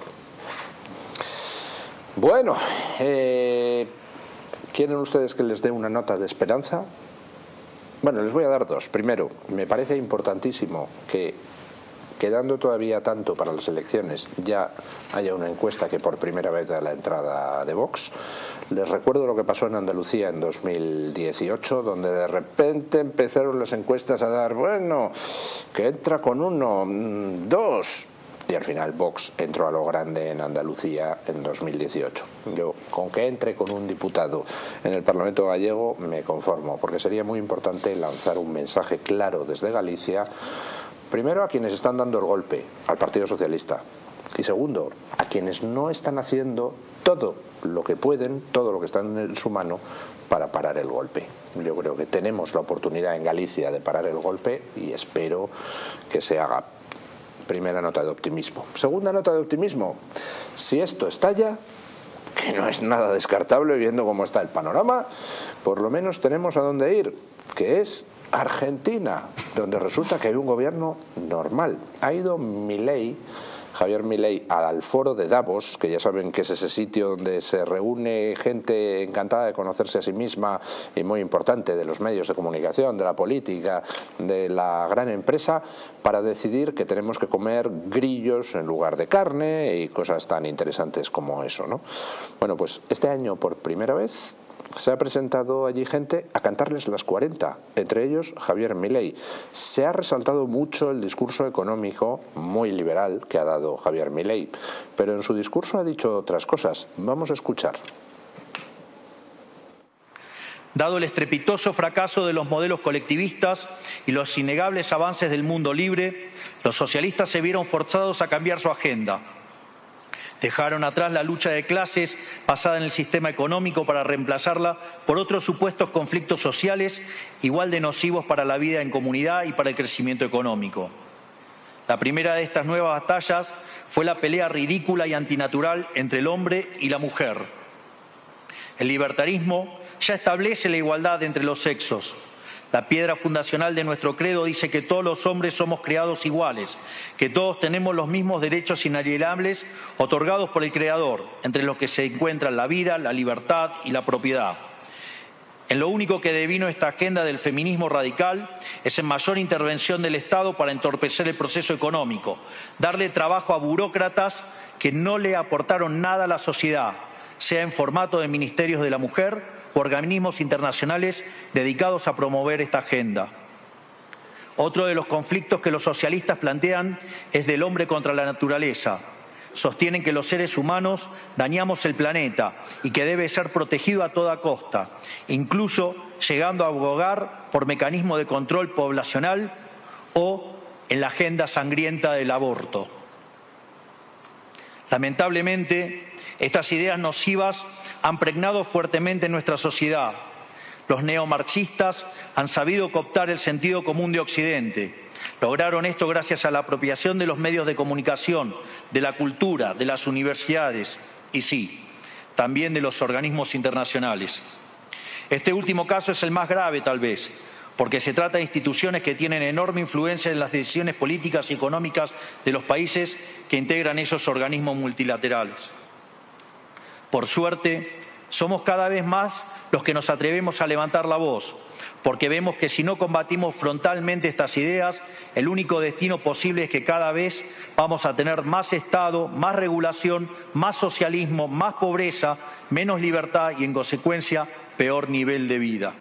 Bueno, eh, ¿quieren ustedes que les dé una nota de esperanza? Bueno, les voy a dar dos. Primero, me parece importantísimo que, quedando todavía tanto para las elecciones, ya haya una encuesta que por primera vez da la entrada de Vox. Les recuerdo lo que pasó en Andalucía en dos mil dieciocho, donde de repente empezaron las encuestas a dar, bueno, que entra con uno, dos... Y al final Vox entró a lo grande en Andalucía en dos mil dieciocho. Yo, con que entre con un diputado en el Parlamento gallego, me conformo, porque sería muy importante lanzar un mensaje claro desde Galicia, primero a quienes están dando el golpe, al Partido Socialista, y segundo, a quienes no están haciendo todo lo que pueden, todo lo que está en su mano para parar el golpe. Yo creo que tenemos la oportunidad en Galicia de parar el golpe y espero que se haga. Primera nota de optimismo. Segunda nota de optimismo. Si esto estalla, que no es nada descartable viendo cómo está el panorama, por lo menos tenemos a dónde ir, que es Argentina, donde resulta que hay un gobierno normal. Ha ido Milei, Javier Milei, al foro de Davos, que ya saben que es ese sitio donde se reúne gente encantada de conocerse a sí misma y muy importante de los medios de comunicación, de la política, de la gran empresa, para decidir que tenemos que comer grillos en lugar de carne y cosas tan interesantes como eso, ¿no? Bueno, pues este año por primera vez se ha presentado allí gente a cantarles las cuarenta, entre ellos Javier Milei. Se ha resaltado mucho el discurso económico muy liberal que ha dado Javier Milei, pero en su discurso ha dicho otras cosas. Vamos a escuchar. Dado el estrepitoso fracaso de los modelos colectivistas y los innegables avances del mundo libre, los socialistas se vieron forzados a cambiar su agenda. Dejaron atrás la lucha de clases basada en el sistema económico para reemplazarla por otros supuestos conflictos sociales igual de nocivos para la vida en comunidad y para el crecimiento económico. La primera de estas nuevas batallas fue la pelea ridícula y antinatural entre el hombre y la mujer. El libertarismo ya establece la igualdad entre los sexos. La piedra fundacional de nuestro credo dice que todos los hombres somos creados iguales, que todos tenemos los mismos derechos inalienables otorgados por el Creador, entre los que se encuentran la vida, la libertad y la propiedad. En lo único que devino esta agenda del feminismo radical es en mayor intervención del Estado para entorpecer el proceso económico, darle trabajo a burócratas que no le aportaron nada a la sociedad, sea en formato de ministerios de la mujer o organismos internacionales dedicados a promover esta agenda. Otro de los conflictos que los socialistas plantean es del hombre contra la naturaleza. Sostienen que los seres humanos dañamos el planeta y que debe ser protegido a toda costa, incluso llegando a abogar por mecanismos de control poblacional o en la agenda sangrienta del aborto. Lamentablemente, estas ideas nocivas han pregnado fuertemente en nuestra sociedad. Los neomarxistas han sabido cooptar el sentido común de Occidente. Lograron esto gracias a la apropiación de los medios de comunicación, de la cultura, de las universidades y sí, también de los organismos internacionales. Este último caso es el más grave tal vez, porque se trata de instituciones que tienen enorme influencia en las decisiones políticas y económicas de los países que integran esos organismos multilaterales. Por suerte, somos cada vez más los que nos atrevemos a levantar la voz, porque vemos que si no combatimos frontalmente estas ideas, el único destino posible es que cada vez vamos a tener más Estado, más regulación, más socialismo, más pobreza, menos libertad y, en consecuencia, peor nivel de vida.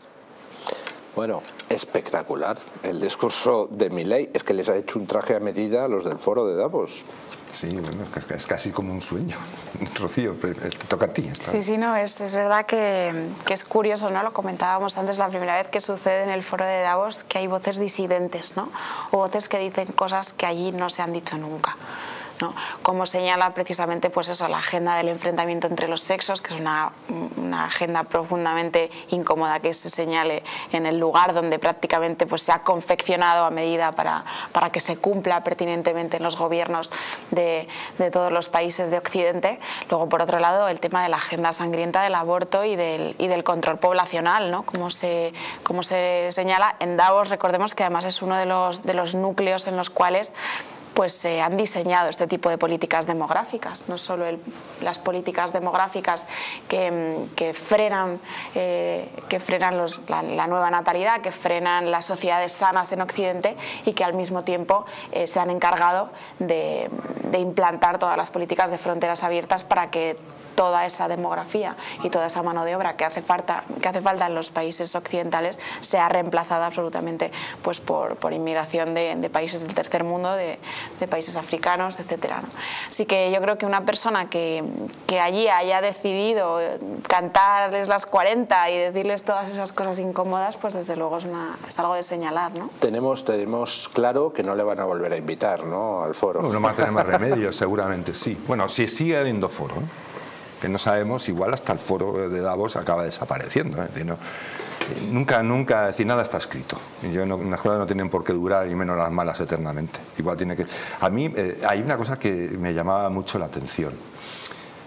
Bueno, espectacular. El discurso de Milei es que les ha hecho un traje a medida a los del foro de Davos. Sí, bueno, es casi como un sueño. Rocío, te toca a ti. Claro. Sí, sí, no, es, es verdad que, que es curioso, ¿no? Lo comentábamos antes, la primera vez que sucede en el foro de Davos, que hay voces disidentes, ¿no? O voces que dicen cosas que allí no se han dicho nunca, ¿no? Como señala precisamente pues eso, la agenda del enfrentamiento entre los sexos, que es una, una agenda profundamente incómoda que se señale en el lugar donde prácticamente pues, se ha confeccionado a medida para, para que se cumpla pertinentemente en los gobiernos de, de todos los países de Occidente. Luego, por otro lado, el tema de la agenda sangrienta del aborto y del, y del control poblacional, ¿no? Como se, como se señala en Davos, recordemos que además es uno de los, de los núcleos en los cuales pues se han diseñado este tipo de políticas demográficas, no solo el, las políticas demográficas que, que frenan, eh, que frenan los, la, la nueva natalidad, que frenan las sociedades sanas en Occidente y que al mismo tiempo eh, se han encargado de, de implantar todas las políticas de fronteras abiertas para que toda esa demografía y toda esa mano de obra que hace falta, que hace falta en los países occidentales sea reemplazada absolutamente pues por, por inmigración de, de países del tercer mundo, de, de países africanos, etcétera, ¿no? Así que yo creo que una persona que, que allí haya decidido cantarles las cuarenta y decirles todas esas cosas incómodas, pues desde luego es, una, es algo de señalar, ¿no? Tenemos, tenemos claro que no le van a volver a invitar, ¿no? Al foro. No más tenemos remedio, seguramente sí. Bueno, si sigue habiendo foro, ¿no? Que no sabemos, igual hasta el foro de Davos acaba desapareciendo, ¿eh? No, nunca, nunca, decir, nada está escrito. Y yo no, las cosas no tienen por qué durar, y menos las malas eternamente. Igual tiene que... A mí eh, hay una cosa que me llamaba mucho la atención.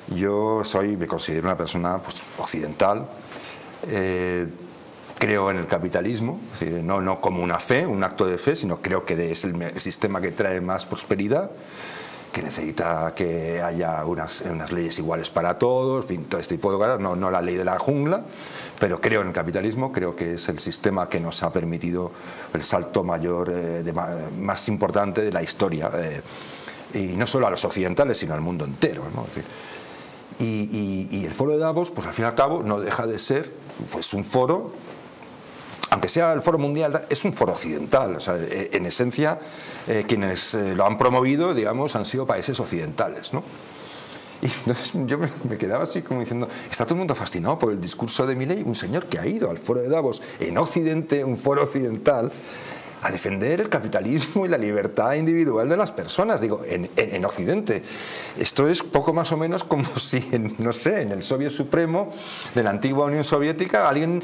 Yo soy, me considero una persona pues, occidental, eh, creo en el capitalismo, es decir, no, no como una fe, un acto de fe, sino creo que es el, el sistema que trae más prosperidad, que necesita que haya unas, unas leyes iguales para todos, en fin, todo este tipo de cosas, no, no la ley de la jungla, pero creo en el capitalismo, creo que es el sistema que nos ha permitido el salto mayor, eh, de, más importante de la historia, eh, y no solo a los occidentales, sino al mundo entero, ¿no? Es decir, y, y, y el foro de Davos, pues al fin y al cabo, no deja de ser pues, un foro, aunque sea el foro mundial, es un foro occidental. O sea, en esencia, eh, quienes eh, lo han promovido, digamos, han sido países occidentales, ¿no? Y entonces yo me, me quedaba así como diciendo, está todo el mundo fascinado por el discurso de Milei, un señor que ha ido al foro de Davos en Occidente, un foro occidental, a defender el capitalismo y la libertad individual de las personas, digo, en, en, en Occidente. Esto es poco más o menos como si, en, no sé, en el Soviet Supremo de la antigua Unión Soviética alguien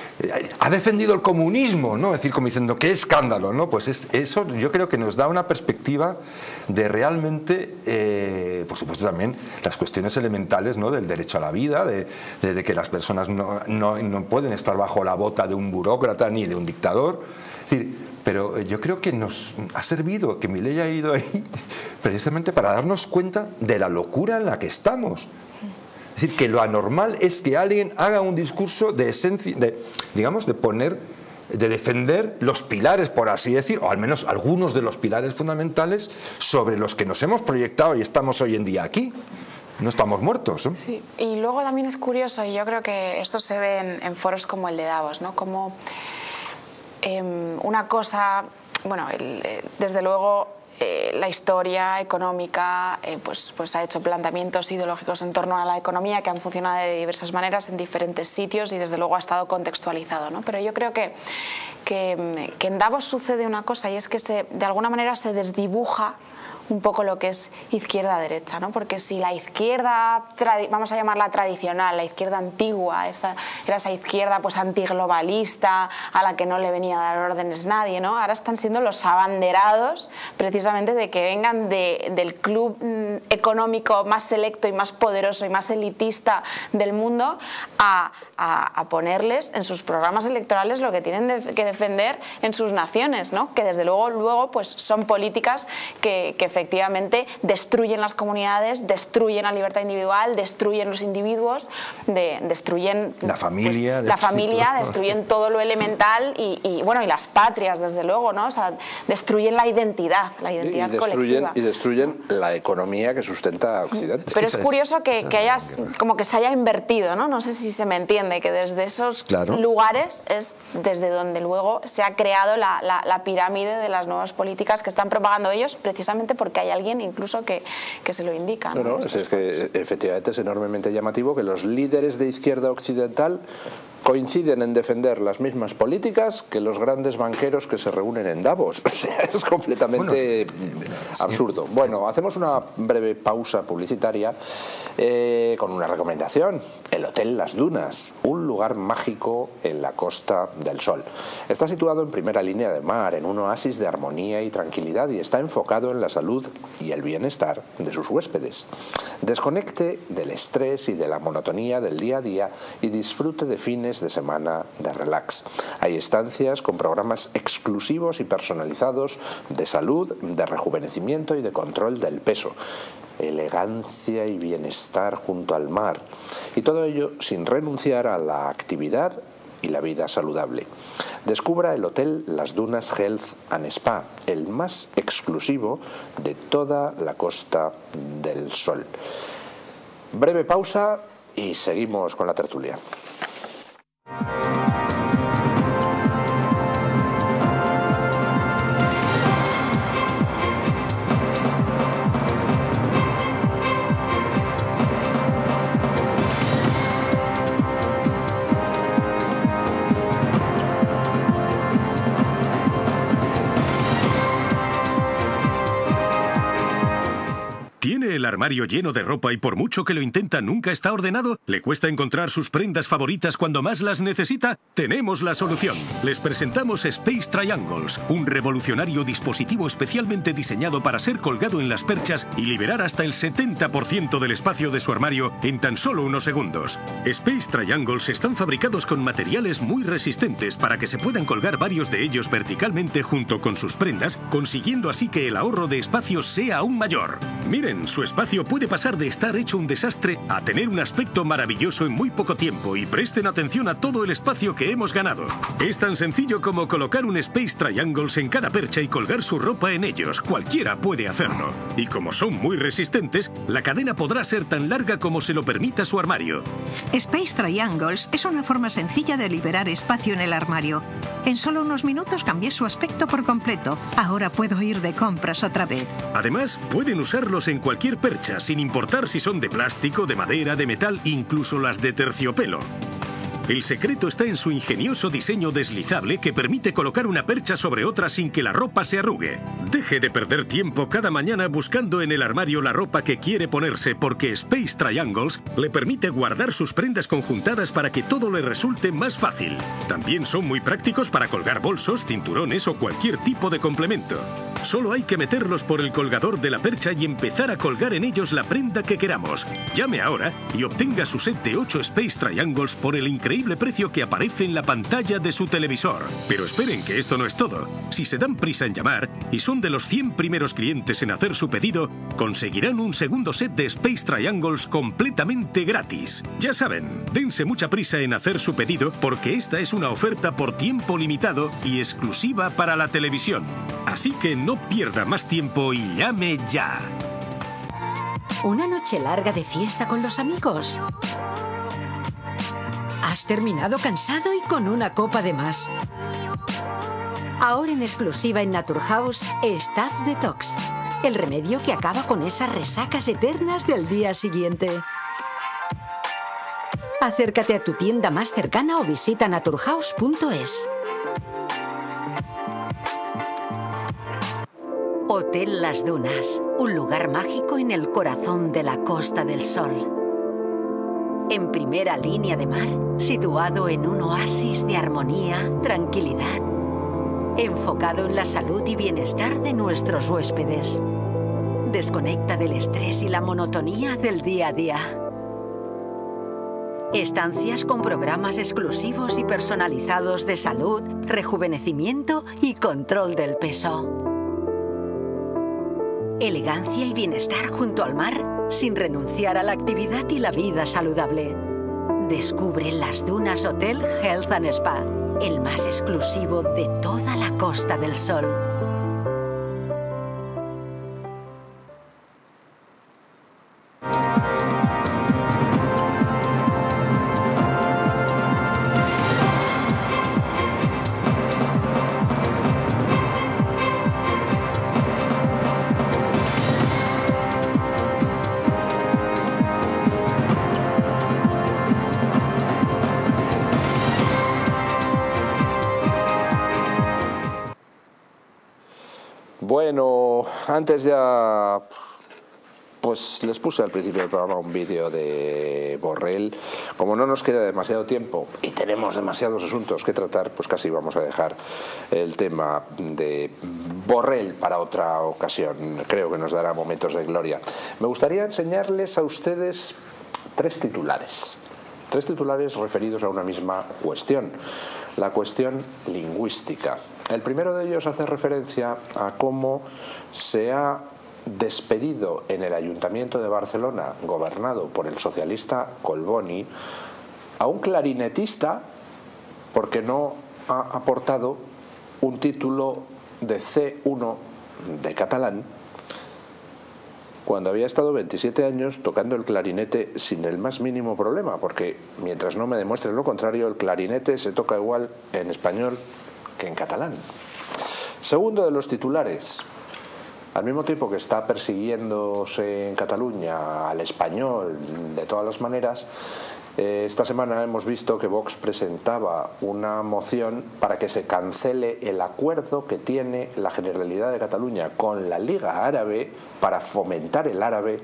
ha defendido el comunismo, ¿no? Es decir, como diciendo, qué escándalo, ¿no? Pues es, eso yo creo que nos da una perspectiva de realmente, eh, por supuesto también, las cuestiones elementales, ¿no? Del derecho a la vida, de, de, de que las personas no, no, no pueden estar bajo la bota de un burócrata ni de un dictador. Es decir, pero yo creo que nos ha servido, que Milei ha ido ahí precisamente para darnos cuenta de la locura en la que estamos. Es decir, que lo anormal es que alguien haga un discurso de esencia, de, digamos, de poner, de defender los pilares, por así decir, o al menos algunos de los pilares fundamentales sobre los que nos hemos proyectado y estamos hoy en día aquí. No estamos muertos, ¿eh? Sí. Y luego también es curioso, y yo creo que esto se ve en, en foros como el de Davos, ¿no? Como eh, una cosa, bueno, el, eh, desde luego Eh, la historia económica eh, pues, pues ha hecho planteamientos ideológicos en torno a la economía que han funcionado de diversas maneras en diferentes sitios y desde luego ha estado contextualizado, ¿no? Pero yo creo que, que, que en Davos sucede una cosa y es que se, de alguna manera se desdibuja un poco lo que es izquierda-derecha, ¿no? Porque si la izquierda, vamos a llamarla tradicional, la izquierda antigua, esa, era esa izquierda pues antiglobalista, a la que no le venía a dar órdenes nadie, ¿no? Ahora están siendo los abanderados precisamente de que vengan de, del club económico más selecto y más poderoso y más elitista del mundo a, a, a ponerles en sus programas electorales lo que tienen de, que defender en sus naciones, ¿no? Que desde luego, luego pues son políticas que, que efectivamente destruyen las comunidades, destruyen la libertad individual, destruyen los individuos, de, destruyen la familia, pues, la familia, destruyen todo lo elemental y, y bueno y las patrias desde luego, ¿no? O sea, destruyen la identidad, la identidad y destruyen, colectiva. Y destruyen la economía que sustenta a Occidente. Pero es curioso que, que hayas como que se haya invertido, ¿no? No sé si se me entiende, que desde esos claro. lugares es desde donde luego se ha creado la, la, la pirámide de las nuevas políticas que están propagando ellos, precisamente porque que hay alguien incluso que, que se lo indica, ¿no? No, no, es, es que efectivamente es enormemente llamativo que los líderes de izquierda occidental coinciden en defender las mismas políticas que los grandes banqueros que se reúnen en Davos. O sea, es completamente bueno, absurdo. Sí. Bueno, hacemos una breve pausa publicitaria eh, con una recomendación. El Hotel Las Dunas, un lugar mágico en la Costa del Sol. Está situado en primera línea de mar, en un oasis de armonía y tranquilidad y está enfocado en la salud y el bienestar de sus huéspedes. Desconecte del estrés y de la monotonía del día a día y disfrute de fines de semana de relax. Hay estancias con programas exclusivos y personalizados de salud, de rejuvenecimiento y de control del peso. Elegancia y bienestar junto al mar. Y todo ello sin renunciar a la actividad y la vida saludable. Descubra el Hotel Las Dunas Health and Spa, el más exclusivo de toda la Costa del Sol. Breve pausa y seguimos con la tertulia. ¿Tiene el armario lleno de ropa y por mucho que lo intenta nunca está ordenado? ¿Le cuesta encontrar sus prendas favoritas cuando más las necesita? Tenemos la solución. Les presentamos Space Triangles, un revolucionario dispositivo especialmente diseñado para ser colgado en las perchas y liberar hasta el setenta por ciento del espacio de su armario en tan solo unos segundos. Space Triangles están fabricados con materiales muy resistentes para que se puedan colgar varios de ellos verticalmente junto con sus prendas, consiguiendo así que el ahorro de espacio sea aún mayor. Miren, su espacio puede pasar de estar hecho un desastre a tener un aspecto maravilloso en muy poco tiempo, y presten atención a todo el espacio que hemos ganado. Es tan sencillo como colocar un Space Triangles en cada percha y colgar su ropa en ellos. Cualquiera puede hacerlo. Y como son muy resistentes, la cadena podrá ser tan larga como se lo permita su armario. Space Triangles es una forma sencilla de liberar espacio en el armario. En solo unos minutos cambié su aspecto por completo. Ahora puedo ir de compras otra vez. Además, pueden usarlos en cualquier percha, sin importar si son de plástico, de madera, de metal, incluso las de terciopelo. El secreto está en su ingenioso diseño deslizable que permite colocar una percha sobre otra sin que la ropa se arrugue. Deje de perder tiempo cada mañana buscando en el armario la ropa que quiere ponerse, porque Space Triangles le permite guardar sus prendas conjuntadas para que todo le resulte más fácil. También son muy prácticos para colgar bolsos, cinturones o cualquier tipo de complemento. Solo hay que meterlos por el colgador de la percha y empezar a colgar en ellos la prenda que queramos. Llame ahora y obtenga su set de ocho Space Triangles por el increíble precio que aparece en la pantalla de su televisor. Pero esperen, que esto no es todo. Si se dan prisa en llamar y son de los cien primeros clientes en hacer su pedido, conseguirán un segundo set de Space Triangles completamente gratis. Ya saben, dense mucha prisa en hacer su pedido, porque esta es una oferta por tiempo limitado y exclusiva para la televisión. Así que no pierda más tiempo y llame ya. ¿Una noche larga de fiesta con los amigos? ¿Has terminado cansado y con una copa de más? Ahora en exclusiva en Naturhaus, Staff Detox, el remedio que acaba con esas resacas eternas del día siguiente. Acércate a tu tienda más cercana o visita naturhaus punto es. Hotel Las Dunas, un lugar mágico en el corazón de la Costa del Sol. En primera línea de mar, situado en un oasis de armonía, tranquilidad, enfocado en la salud y bienestar de nuestros huéspedes. Desconecta del estrés y la monotonía del día a día. Estancias con programas exclusivos y personalizados de salud, rejuvenecimiento y control del peso. Elegancia y bienestar junto al mar, sin renunciar a la actividad y la vida saludable. Descubre Las Dunas Hotel Health and Spa, el más exclusivo de toda la Costa del Sol. Bueno, antes ya pues les puse al principio del programa un vídeo de Borrell. Como no nos queda demasiado tiempo y tenemos demasiados asuntos que tratar, pues casi vamos a dejar el tema de Borrell para otra ocasión. Creo que nos dará momentos de gloria. Me gustaría enseñarles a ustedes tres titulares. Tres titulares referidos a una misma cuestión, la cuestión lingüística. El primero de ellos hace referencia a cómo se ha despedido en el Ayuntamiento de Barcelona, gobernado por el socialista Collboni, a un clarinetista porque no ha aportado un título de ce uno de catalán, cuando había estado veintisiete años tocando el clarinete sin el más mínimo problema, porque mientras no me demuestren lo contrario, el clarinete se toca igual en español que en catalán. Segundo de los titulares: al mismo tiempo que está persiguiéndose en Cataluña al español de todas las maneras, eh, esta semana hemos visto que Vox presentaba una moción para que se cancele el acuerdo que tiene la Generalidad de Cataluña con la Liga Árabe para fomentar el árabe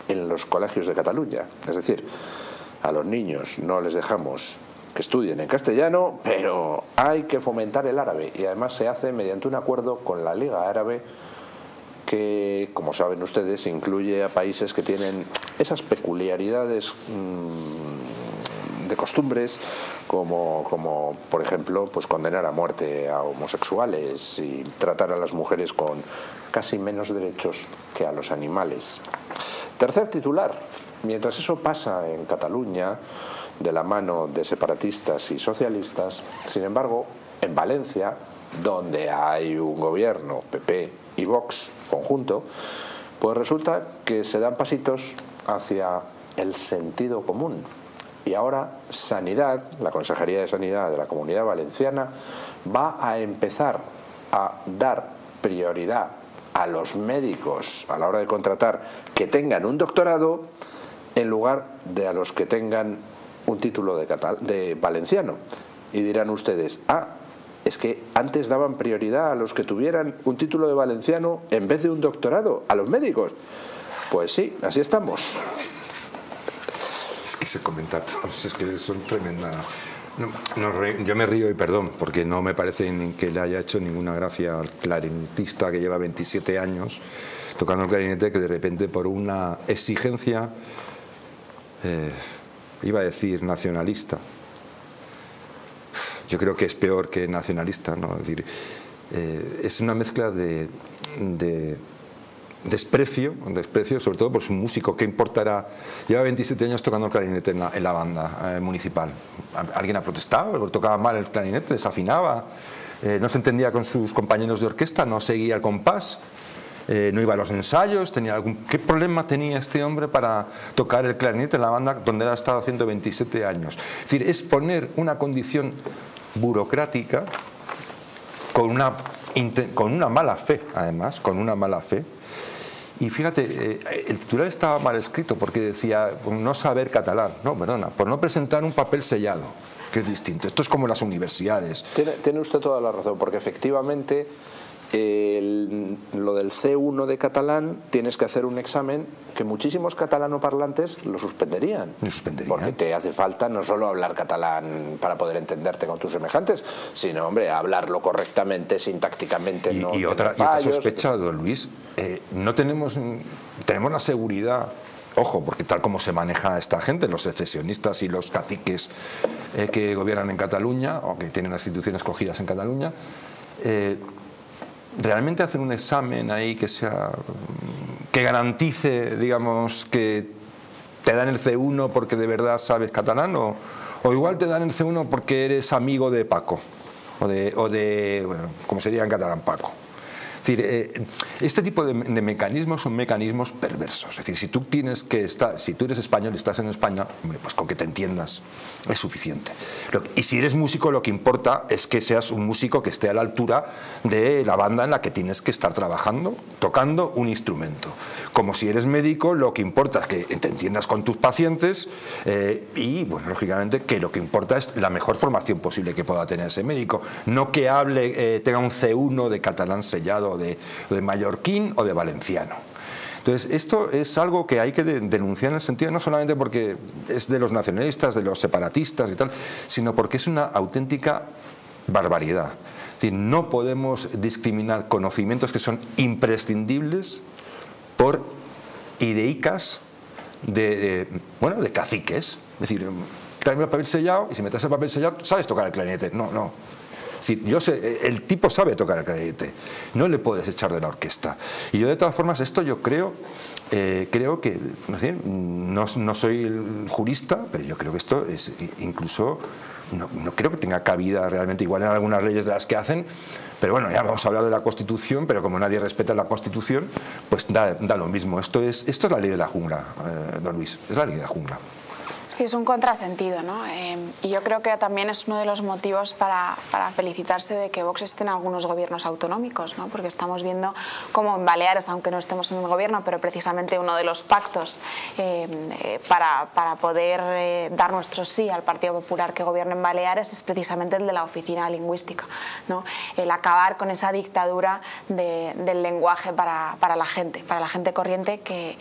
en los colegios de Cataluña. Es decir, a los niños no les dejamos que estudien en castellano, pero hay que fomentar el árabe, y además se hace mediante un acuerdo con la Liga Árabe que, como saben ustedes, incluye a países que tienen esas peculiaridades mmm, de costumbres, como, como por ejemplo pues condenar a muerte a homosexuales y tratar a las mujeres con casi menos derechos que a los animales. Tercer titular: mientras eso pasa en Cataluña, de la mano de separatistas y socialistas, sin embargo, en Valencia, donde hay un gobierno P P y Vox conjunto, pues resulta que se dan pasitos hacia el sentido común. Y ahora Sanidad, la Consejería de Sanidad de la Comunidad Valenciana, va a empezar a dar prioridad a los médicos a la hora de contratar que tengan un doctorado en lugar de a los que tengan un título de, catal de valenciano. Y dirán ustedes, ah, es que antes daban prioridad a los que tuvieran un título de valenciano en vez de un doctorado, a los médicos. Pues sí, así estamos. Es que ese comentario, es que son tremendas. No, no, yo me río y perdón, porque no me parece ni que le haya hecho ninguna gracia al clarinetista que lleva veintisiete años tocando el clarinete, que de repente por una exigencia, eh, iba a decir nacionalista, yo creo que es peor que nacionalista, ¿no? Es decir, eh, es una mezcla de, de desprecio, desprecio sobre todo por su músico. ¿Qué importará? Lleva veintisiete años tocando el clarinete en la, en la banda eh, municipal. ¿Alguien ha protestado? ¿Tocaba mal el clarinete? ¿Desafinaba? Eh, ¿No se entendía con sus compañeros de orquesta? ¿No seguía el compás? Eh, ¿No iba a los ensayos? ¿Tenía algún... ¿Qué problema tenía este hombre para tocar el clarinete en la banda donde él ha estado haciendo veintisiete años? Es decir, es poner una condición burocrática con una, con una mala fe, además, con una mala fe. Y fíjate, eh, el titular estaba mal escrito porque decía no saber catalán. No, perdona, por no presentar un papel sellado, que es distinto. Esto es como las universidades. Tiene, tiene usted toda la razón, porque efectivamente el, lo del C uno de catalán tienes que hacer un examen que muchísimos catalanoparlantes lo suspenderían. Lo suspenderían. Porque te hace falta no solo hablar catalán para poder entenderte con tus semejantes, sino, hombre, hablarlo correctamente, sintácticamente. Y, no y otra, fallos, y otra sospecha, don Luis, eh, no tenemos, tenemos la seguridad, ojo, porque tal como se maneja esta gente, los secesionistas y los caciques eh, que gobiernan en Cataluña, o que tienen las instituciones cogidas en Cataluña, eh, realmente hacen un examen ahí que sea que garantice, digamos, que te dan el C uno porque de verdad sabes catalán, o, o igual te dan el C uno porque eres amigo de Paco o de, o de bueno, como se diga en catalán, Paco. Es decir, eh, este tipo de, de mecanismos son mecanismos perversos. Es decir, si tú tienes que estar, si tú eres español y estás en España, hombre, pues con que te entiendas es suficiente. Lo, y si eres músico, lo que importa es que seas un músico que esté a la altura de la banda en la que tienes que estar trabajando, tocando un instrumento. Como si eres médico, lo que importa es que te entiendas con tus pacientes eh, y, bueno, lógicamente, que lo que importa es la mejor formación posible que pueda tener ese médico. No que hable, eh, tenga un C uno de catalán sellado, De, de mallorquín o de valenciano. Entonces, esto es algo que hay que de, denunciar en el sentido no solamente porque es de los nacionalistas, de los separatistas y tal, sino porque es una auténtica barbaridad. Es decir, no podemos discriminar conocimientos que son imprescindibles por ideicas de, de, bueno, de caciques. Es decir, tráeme el papel sellado y si me traes el papel sellado, ¿sabes tocar el clarinete? No, no. Es decir, yo sé, el tipo sabe tocar el clarinete, no le puedes echar de la orquesta. Y yo, de todas formas, esto yo creo, eh, creo que, no, sé, no, no soy jurista, pero yo creo que esto es incluso, no, no creo que tenga cabida realmente, igual en algunas leyes de las que hacen, pero bueno, ya vamos a hablar de la Constitución, pero como nadie respeta la Constitución, pues da, da lo mismo. Esto es, esto es la ley de la jungla, eh, don Luis, es la ley de la jungla. Sí, es un contrasentido, ¿no? Eh, y yo creo que también es uno de los motivos para, para felicitarse de que Vox esté en algunos gobiernos autonómicos, ¿no? Porque estamos viendo cómo en Baleares, aunque no estemos en el gobierno, pero precisamente uno de los pactos eh, eh, para, para poder eh, dar nuestro sí al Partido Popular que gobierna en Baleares es precisamente el de la oficina lingüística, ¿no? El acabar con esa dictadura de, del lenguaje para, para la gente, para la gente corriente que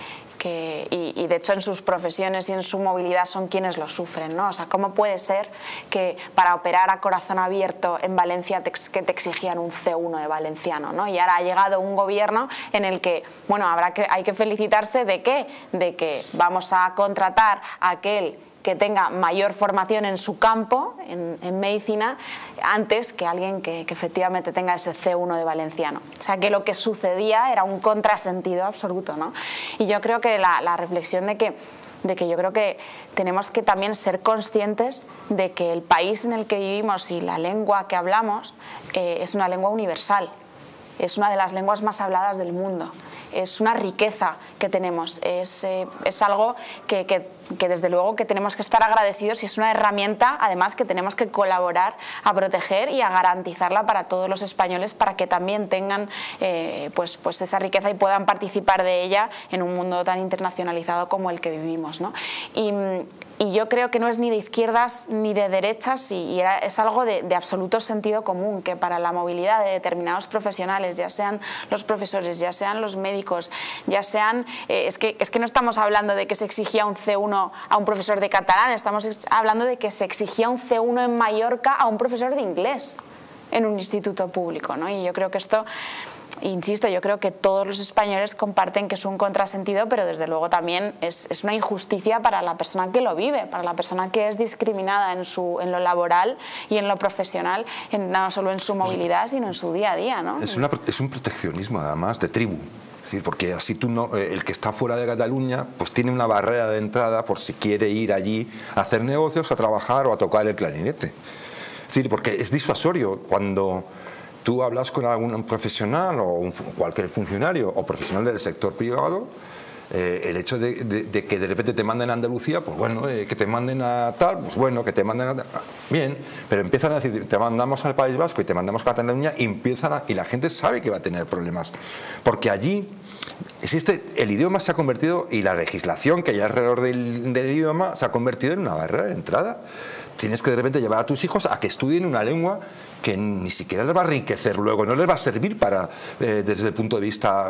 que y, y de hecho en sus profesiones y en su movilidad son quienes lo sufren, ¿no? O sea, ¿cómo puede ser que para operar a corazón abierto en Valencia te, que te exigían un C uno de valenciano, ¿no? Y ahora ha llegado un gobierno en el que, bueno, habrá que, hay que felicitarse de qué, de que vamos a contratar a aquel que tenga mayor formación en su campo, en, en medicina, antes que alguien que, que efectivamente tenga ese C uno de valenciano. O sea, que lo que sucedía era un contrasentido absoluto, ¿no? Y yo creo que la, la reflexión de que, de que yo creo que tenemos que también ser conscientes de que el país en el que vivimos y la lengua que hablamos eh, es una lengua universal, es una de las lenguas más habladas del mundo. Es una riqueza que tenemos, es, eh, es algo que, que, que desde luego que tenemos que estar agradecidos y es una herramienta además que tenemos que colaborar a proteger y a garantizarla para todos los españoles para que también tengan eh, pues, pues esa riqueza y puedan participar de ella en un mundo tan internacionalizado como el que vivimos, ¿no? Y, y yo creo que no es ni de izquierdas ni de derechas y, y era, es algo de, de absoluto sentido común que para la movilidad de determinados profesionales, ya sean los profesores, ya sean los médicos, ya sean... Eh, es, que, es que no estamos hablando de que se exigía un C uno a un profesor de catalán, estamos hablando de que se exigía un C uno en Mallorca a un profesor de inglés en un instituto público, ¿no? Y yo creo que esto... Insisto, yo creo que todos los españoles comparten que es un contrasentido, pero desde luego también es, es una injusticia para la persona que lo vive, para la persona que es discriminada en, su, en lo laboral y en lo profesional, en, no solo en su movilidad, sino en su día a día, ¿no? Es, una, es un proteccionismo, además, de tribu. Es decir, porque así tú no, el que está fuera de Cataluña pues tiene una barrera de entrada por si quiere ir allí a hacer negocios, a trabajar o a tocar el clarinete. Es decir, porque es disuasorio cuando... Tú hablas con algún profesional o un, cualquier funcionario o profesional del sector privado, eh, el hecho de, de, de que de repente te manden a Andalucía, pues bueno, eh, que te manden a tal, pues bueno, que te manden a tal, bien, pero empiezan a decir, te mandamos al País Vasco y te mandamos a Cataluña y empiezan a, y la gente sabe que va a tener problemas, porque allí existe, el idioma se ha convertido y la legislación que hay alrededor del, del idioma se ha convertido en una barrera de entrada. Tienes que de repente llevar a tus hijos a que estudien una lengua que ni siquiera les va a enriquecer luego, no les va a servir para eh, desde el punto de vista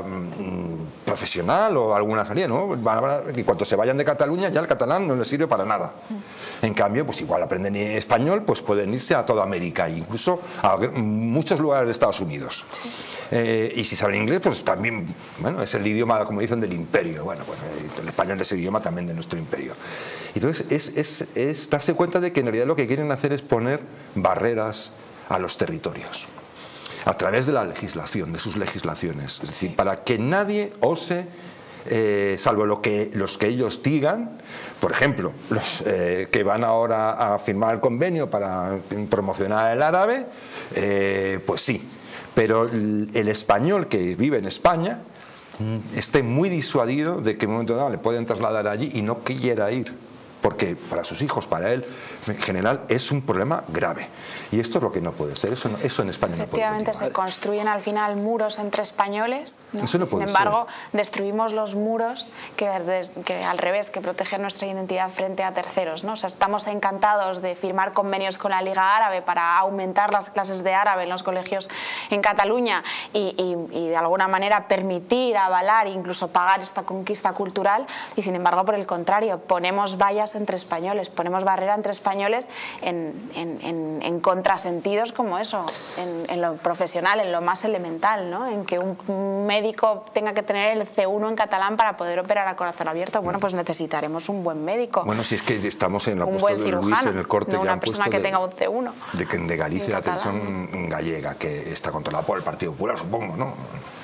mm, profesional o alguna salida, ¿no? Y cuando se vayan de Cataluña ya el catalán no les sirve para nada. En cambio, pues igual aprenden español, pues pueden irse a toda América, incluso a muchos lugares de Estados Unidos. Eh, y si saben inglés, pues también, bueno, es el idioma, como dicen, del imperio. Bueno, pues el español es el idioma también de nuestro imperio. Entonces, es, es, es darse cuenta de que en realidad lo que quieren hacer es poner barreras a los territorios a través de la legislación, de sus legislaciones. Es decir, para que nadie ose, eh, salvo lo que, los que ellos digan, por ejemplo, los eh, que van ahora a firmar el convenio para promocionar el árabe, eh, pues sí, pero el, el español que vive en España esté muy disuadido de que en un momento dado le pueden trasladar allí y no quiera ir, porque para sus hijos, para él, en general, es un problema grave. Y esto es lo que no puede ser, eso, no, eso en España no puede ser. Efectivamente, se construyen al final muros entre españoles, ¿no? Eso no puede Sin embargo, ser. Destruimos los muros que, que al revés, que protegen nuestra identidad frente a terceros, ¿no? O sea, estamos encantados de firmar convenios con la Liga Árabe para aumentar las clases de árabe en los colegios en Cataluña y, y, y de alguna manera permitir, avalar e incluso pagar esta conquista cultural, y sin embargo, por el contrario, ponemos vallas entre españoles, ponemos barrera entre españoles en, en, en, en contrasentidos como eso, en, en lo profesional, en lo más elemental, ¿no? En que un médico tenga que tener el C uno en catalán para poder operar a corazón abierto. Bueno, pues necesitaremos un buen médico. Bueno, si es que estamos en la un puesto buen de Luis, cirujano, en el corte no que una han persona puesto que de, tenga un C uno. De, de Galicia, la catalán. televisión gallega, que está controlada por el Partido Popular, supongo, ¿no?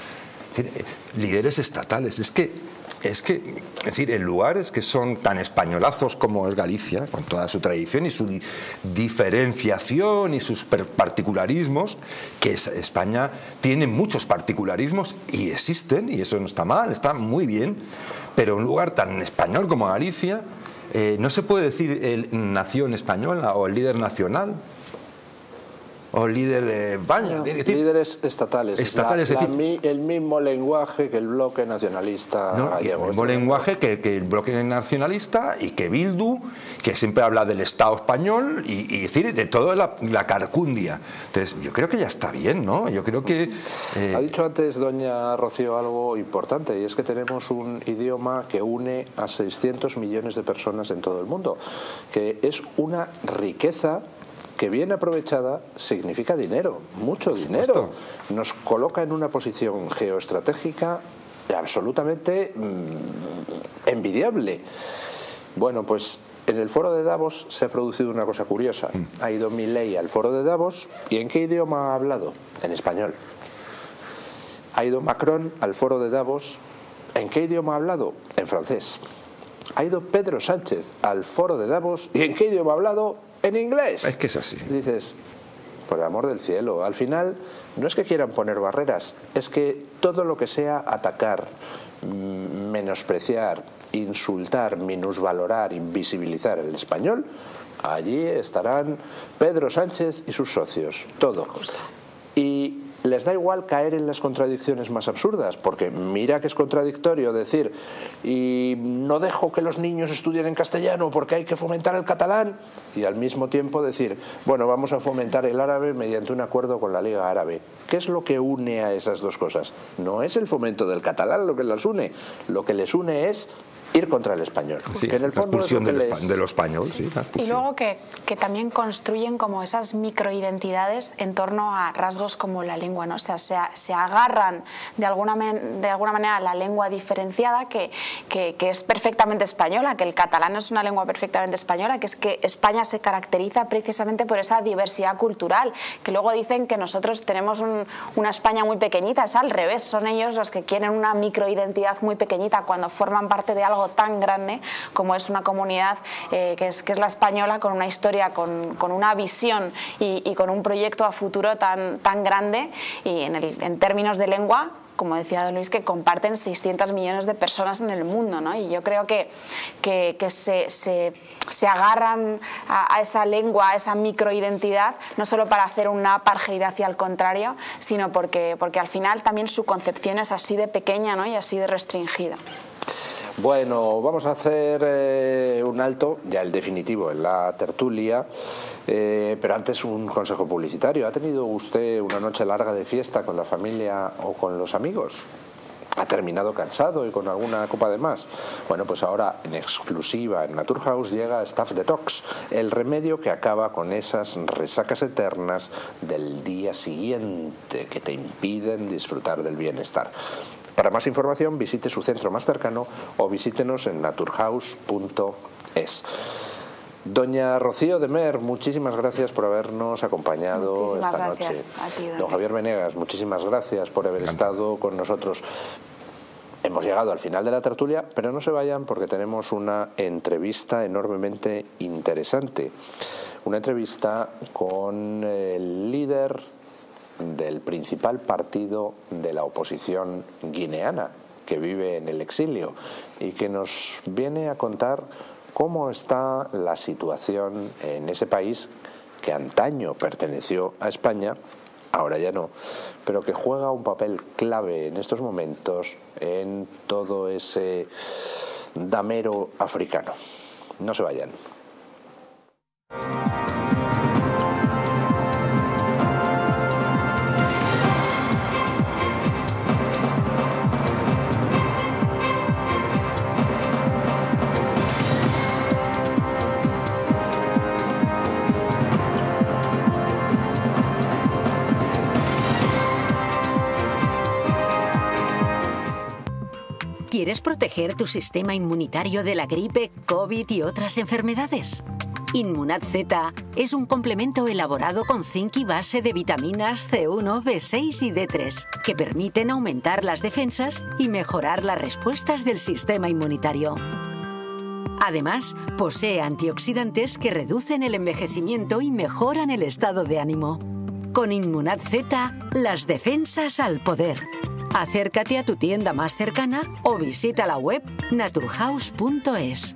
Líderes estatales, es que, es que, es decir, en lugares que son tan españolazos como es Galicia, con toda su tradición y su di diferenciación y sus particularismos, que es, España tiene muchos particularismos y existen, y eso no está mal, está muy bien, pero un lugar tan español como Galicia, eh, no se puede decir el nación española o el líder nacional. o líder de España. No, decir, líderes estatales. estatales la, es decir, la, el mismo lenguaje que el bloque nacionalista no, gallego. El mismo lenguaje que, que el bloque nacionalista y que Bildu, que siempre habla del Estado español y, y decir de toda la, la carcundia. Entonces, yo creo que ya está bien, ¿no? Yo creo que... Eh... Ha dicho antes doña Rocío algo importante, y es que tenemos un idioma que une a seiscientos millones de personas en todo el mundo, que es una riqueza que bien aprovechada significa dinero, mucho dinero. Nos coloca en una posición geoestratégica absolutamente mmm, envidiable. Bueno, pues en el foro de Davos se ha producido una cosa curiosa. Ha ido Milei al foro de Davos, ¿y en qué idioma ha hablado? En español. Ha ido Macron al foro de Davos, ¿en qué idioma ha hablado? En francés. Ha ido Pedro Sánchez al foro de Davos, ¿y en qué idioma ha hablado? En inglés. Es que es así. Dices, por el amor del cielo, al final no es que quieran poner barreras, es que todo lo que sea atacar, menospreciar, insultar, minusvalorar, invisibilizar el español, allí estarán Pedro Sánchez y sus socios, todo. Y les da igual caer en las contradicciones más absurdas, porque mira que es contradictorio decir y no dejo que los niños estudien en castellano porque hay que fomentar el catalán, y al mismo tiempo decir, bueno, vamos a fomentar el árabe mediante un acuerdo con la Liga Árabe. ¿Qué es lo que une a esas dos cosas? No es el fomento del catalán lo que las une, lo que les une es ir contra el español. Sí, que en el fondo la expulsión es lo que del les... de lo español, sí, la expulsión. Y luego que, que también construyen como esas microidentidades en torno a rasgos como la lengua, ¿no? O sea, se, se agarran de alguna, de alguna manera a la lengua diferenciada que, que, que es perfectamente española, que el catalán es una lengua perfectamente española, que es que España se caracteriza precisamente por esa diversidad cultural, que luego dicen que nosotros tenemos un, una España muy pequeñita. Es al revés, son ellos los que quieren una microidentidad muy pequeñita cuando forman parte de algo tan grande como es una comunidad eh, que, es, que es la española, con una historia, con, con una visión y, y con un proyecto a futuro tan, tan grande, y en, el, en términos de lengua, como decía don Luis, que comparten seiscientos millones de personas en el mundo, ¿no? Y yo creo que, que, que se, se, se agarran a, a esa lengua, a esa microidentidad, no solo para hacer una apartheid hacia el contrario, sino porque, porque al final también su concepción es así de pequeña, ¿no? Y así de restringida. Bueno, vamos a hacer eh, un alto, ya el definitivo, en la tertulia, eh, pero antes un consejo publicitario. ¿Ha tenido usted una noche larga de fiesta con la familia o con los amigos? ¿Ha terminado cansado y con alguna copa de más? Bueno, pues ahora en exclusiva en Naturhaus llega Staff Detox, el remedio que acaba con esas resacas eternas del día siguiente que te impiden disfrutar del bienestar. Para más información visite su centro más cercano o visítenos en naturhaus punto es. Doña Rocío de Mer, muchísimas gracias por habernos acompañado muchísimas esta gracias noche. A ti, don, don Javier Venegas, muchísimas gracias por haber estado con nosotros. Hemos llegado al final de la tertulia, pero no se vayan porque tenemos una entrevista enormemente interesante. Una entrevista con el líder del principal partido de la oposición guineana, que vive en el exilio y que nos viene a contar cómo está la situación en ese país que antaño perteneció a España, ahora ya no, pero que juega un papel clave en estos momentos en todo ese damero africano. No se vayan. ¿Quieres proteger tu sistema inmunitario de la gripe, COVID y otras enfermedades? Inmunad Z es un complemento elaborado con zinc y base de vitaminas C uno, B seis y D tres que permiten aumentar las defensas y mejorar las respuestas del sistema inmunitario. Además, posee antioxidantes que reducen el envejecimiento y mejoran el estado de ánimo. Con Inmunad Z, las defensas al poder. Acércate a tu tienda más cercana o visita la web naturhaus punto es.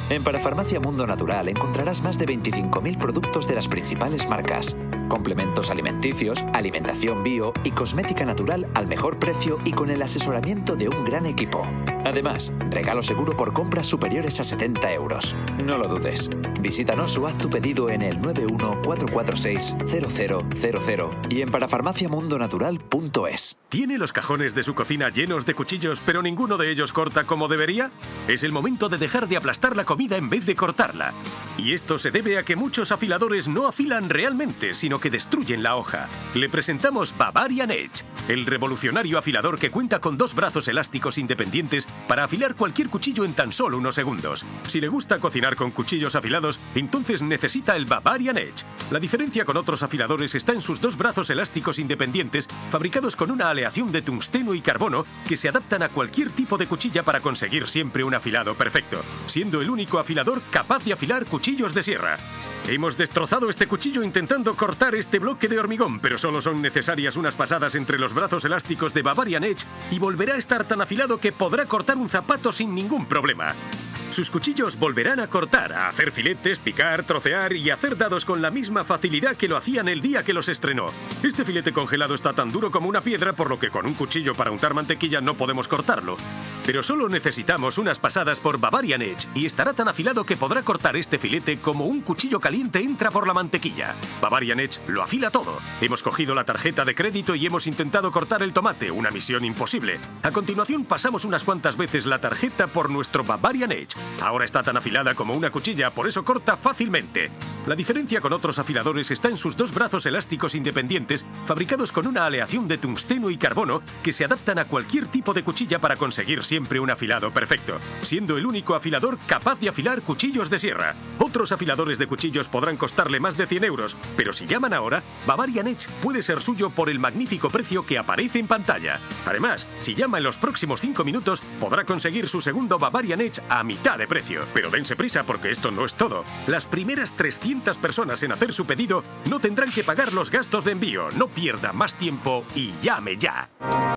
En Parafarmacia Mundo Natural encontrarás más de veinticinco mil productos de las principales marcas, complementos alimenticios, alimentación bio y cosmética natural al mejor precio y con el asesoramiento de un gran equipo. Además, regalo seguro por compras superiores a setenta euros. No lo dudes. Visítanos o haz tu pedido en el nueve uno cuatro cuatro seis cero cero cero cero y en parafarmacia mundo natural punto es. ¿Tiene los cajones de su cocina llenos de cuchillos, pero ninguno de ellos corta como debería? Es el momento de dejar de aplastar la comida en vez de cortarla. Y esto se debe a que muchos afiladores no afilan realmente, sino que destruyen la hoja. Le presentamos Bavarian Edge, el revolucionario afilador que cuenta con dos brazos elásticos independientes para afilar cualquier cuchillo en tan solo unos segundos. Si le gusta cocinar con cuchillos afilados, entonces necesita el Bavarian Edge. La diferencia con otros afiladores está en sus dos brazos elásticos independientes, fabricados con una aleación de tungsteno y carbono que se adaptan a cualquier tipo de cuchilla para conseguir siempre un afilado perfecto, siendo el único afilador capaz de afilar cuchillos de sierra. Hemos destrozado este cuchillo intentando cortar este bloque de hormigón, pero solo son necesarias unas pasadas entre los brazos elásticos de Bavarian Edge y volverá a estar tan afilado que podrá cortar un zapato sin ningún problema. Sus cuchillos volverán a cortar, a hacer filetes, picar, trocear y hacer dados con la misma facilidad que lo hacían el día que los estrenó. Este filete congelado está tan duro como una piedra, por lo que con un cuchillo para untar mantequilla no podemos cortarlo. Pero solo necesitamos unas pasadas por Bavarian Edge y estará tan afilado que podrá cortar este filete como un cuchillo caliente entra por la mantequilla. Bavarian Edge lo afila todo. Hemos cogido la tarjeta de crédito y hemos intentado cortar el tomate, una misión imposible. A continuación pasamos unas cuantas veces la tarjeta por nuestro Bavarian Edge. Ahora está tan afilada como una cuchilla, por eso corta fácilmente. La diferencia con otros afiladores está en sus dos brazos elásticos independientes, fabricados con una aleación de tungsteno y carbono que se adaptan a cualquier tipo de cuchilla para conseguir siempre un afilado perfecto, siendo el único afilador capaz de afilar cuchillos de sierra. Otros afiladores de cuchillos podrán costarle más de cien euros, pero si llaman ahora, Bavarian Edge puede ser suyo por el magnífico precio que aparece en pantalla. Además, si llama en los próximos cinco minutos, podrá conseguir su segundo Bavarian Edge a mitad de precio. Pero dense prisa porque esto no es todo. Las primeras trescientas personas en hacer su pedido no tendrán que pagar los gastos de envío. No pierda más tiempo y llame ya.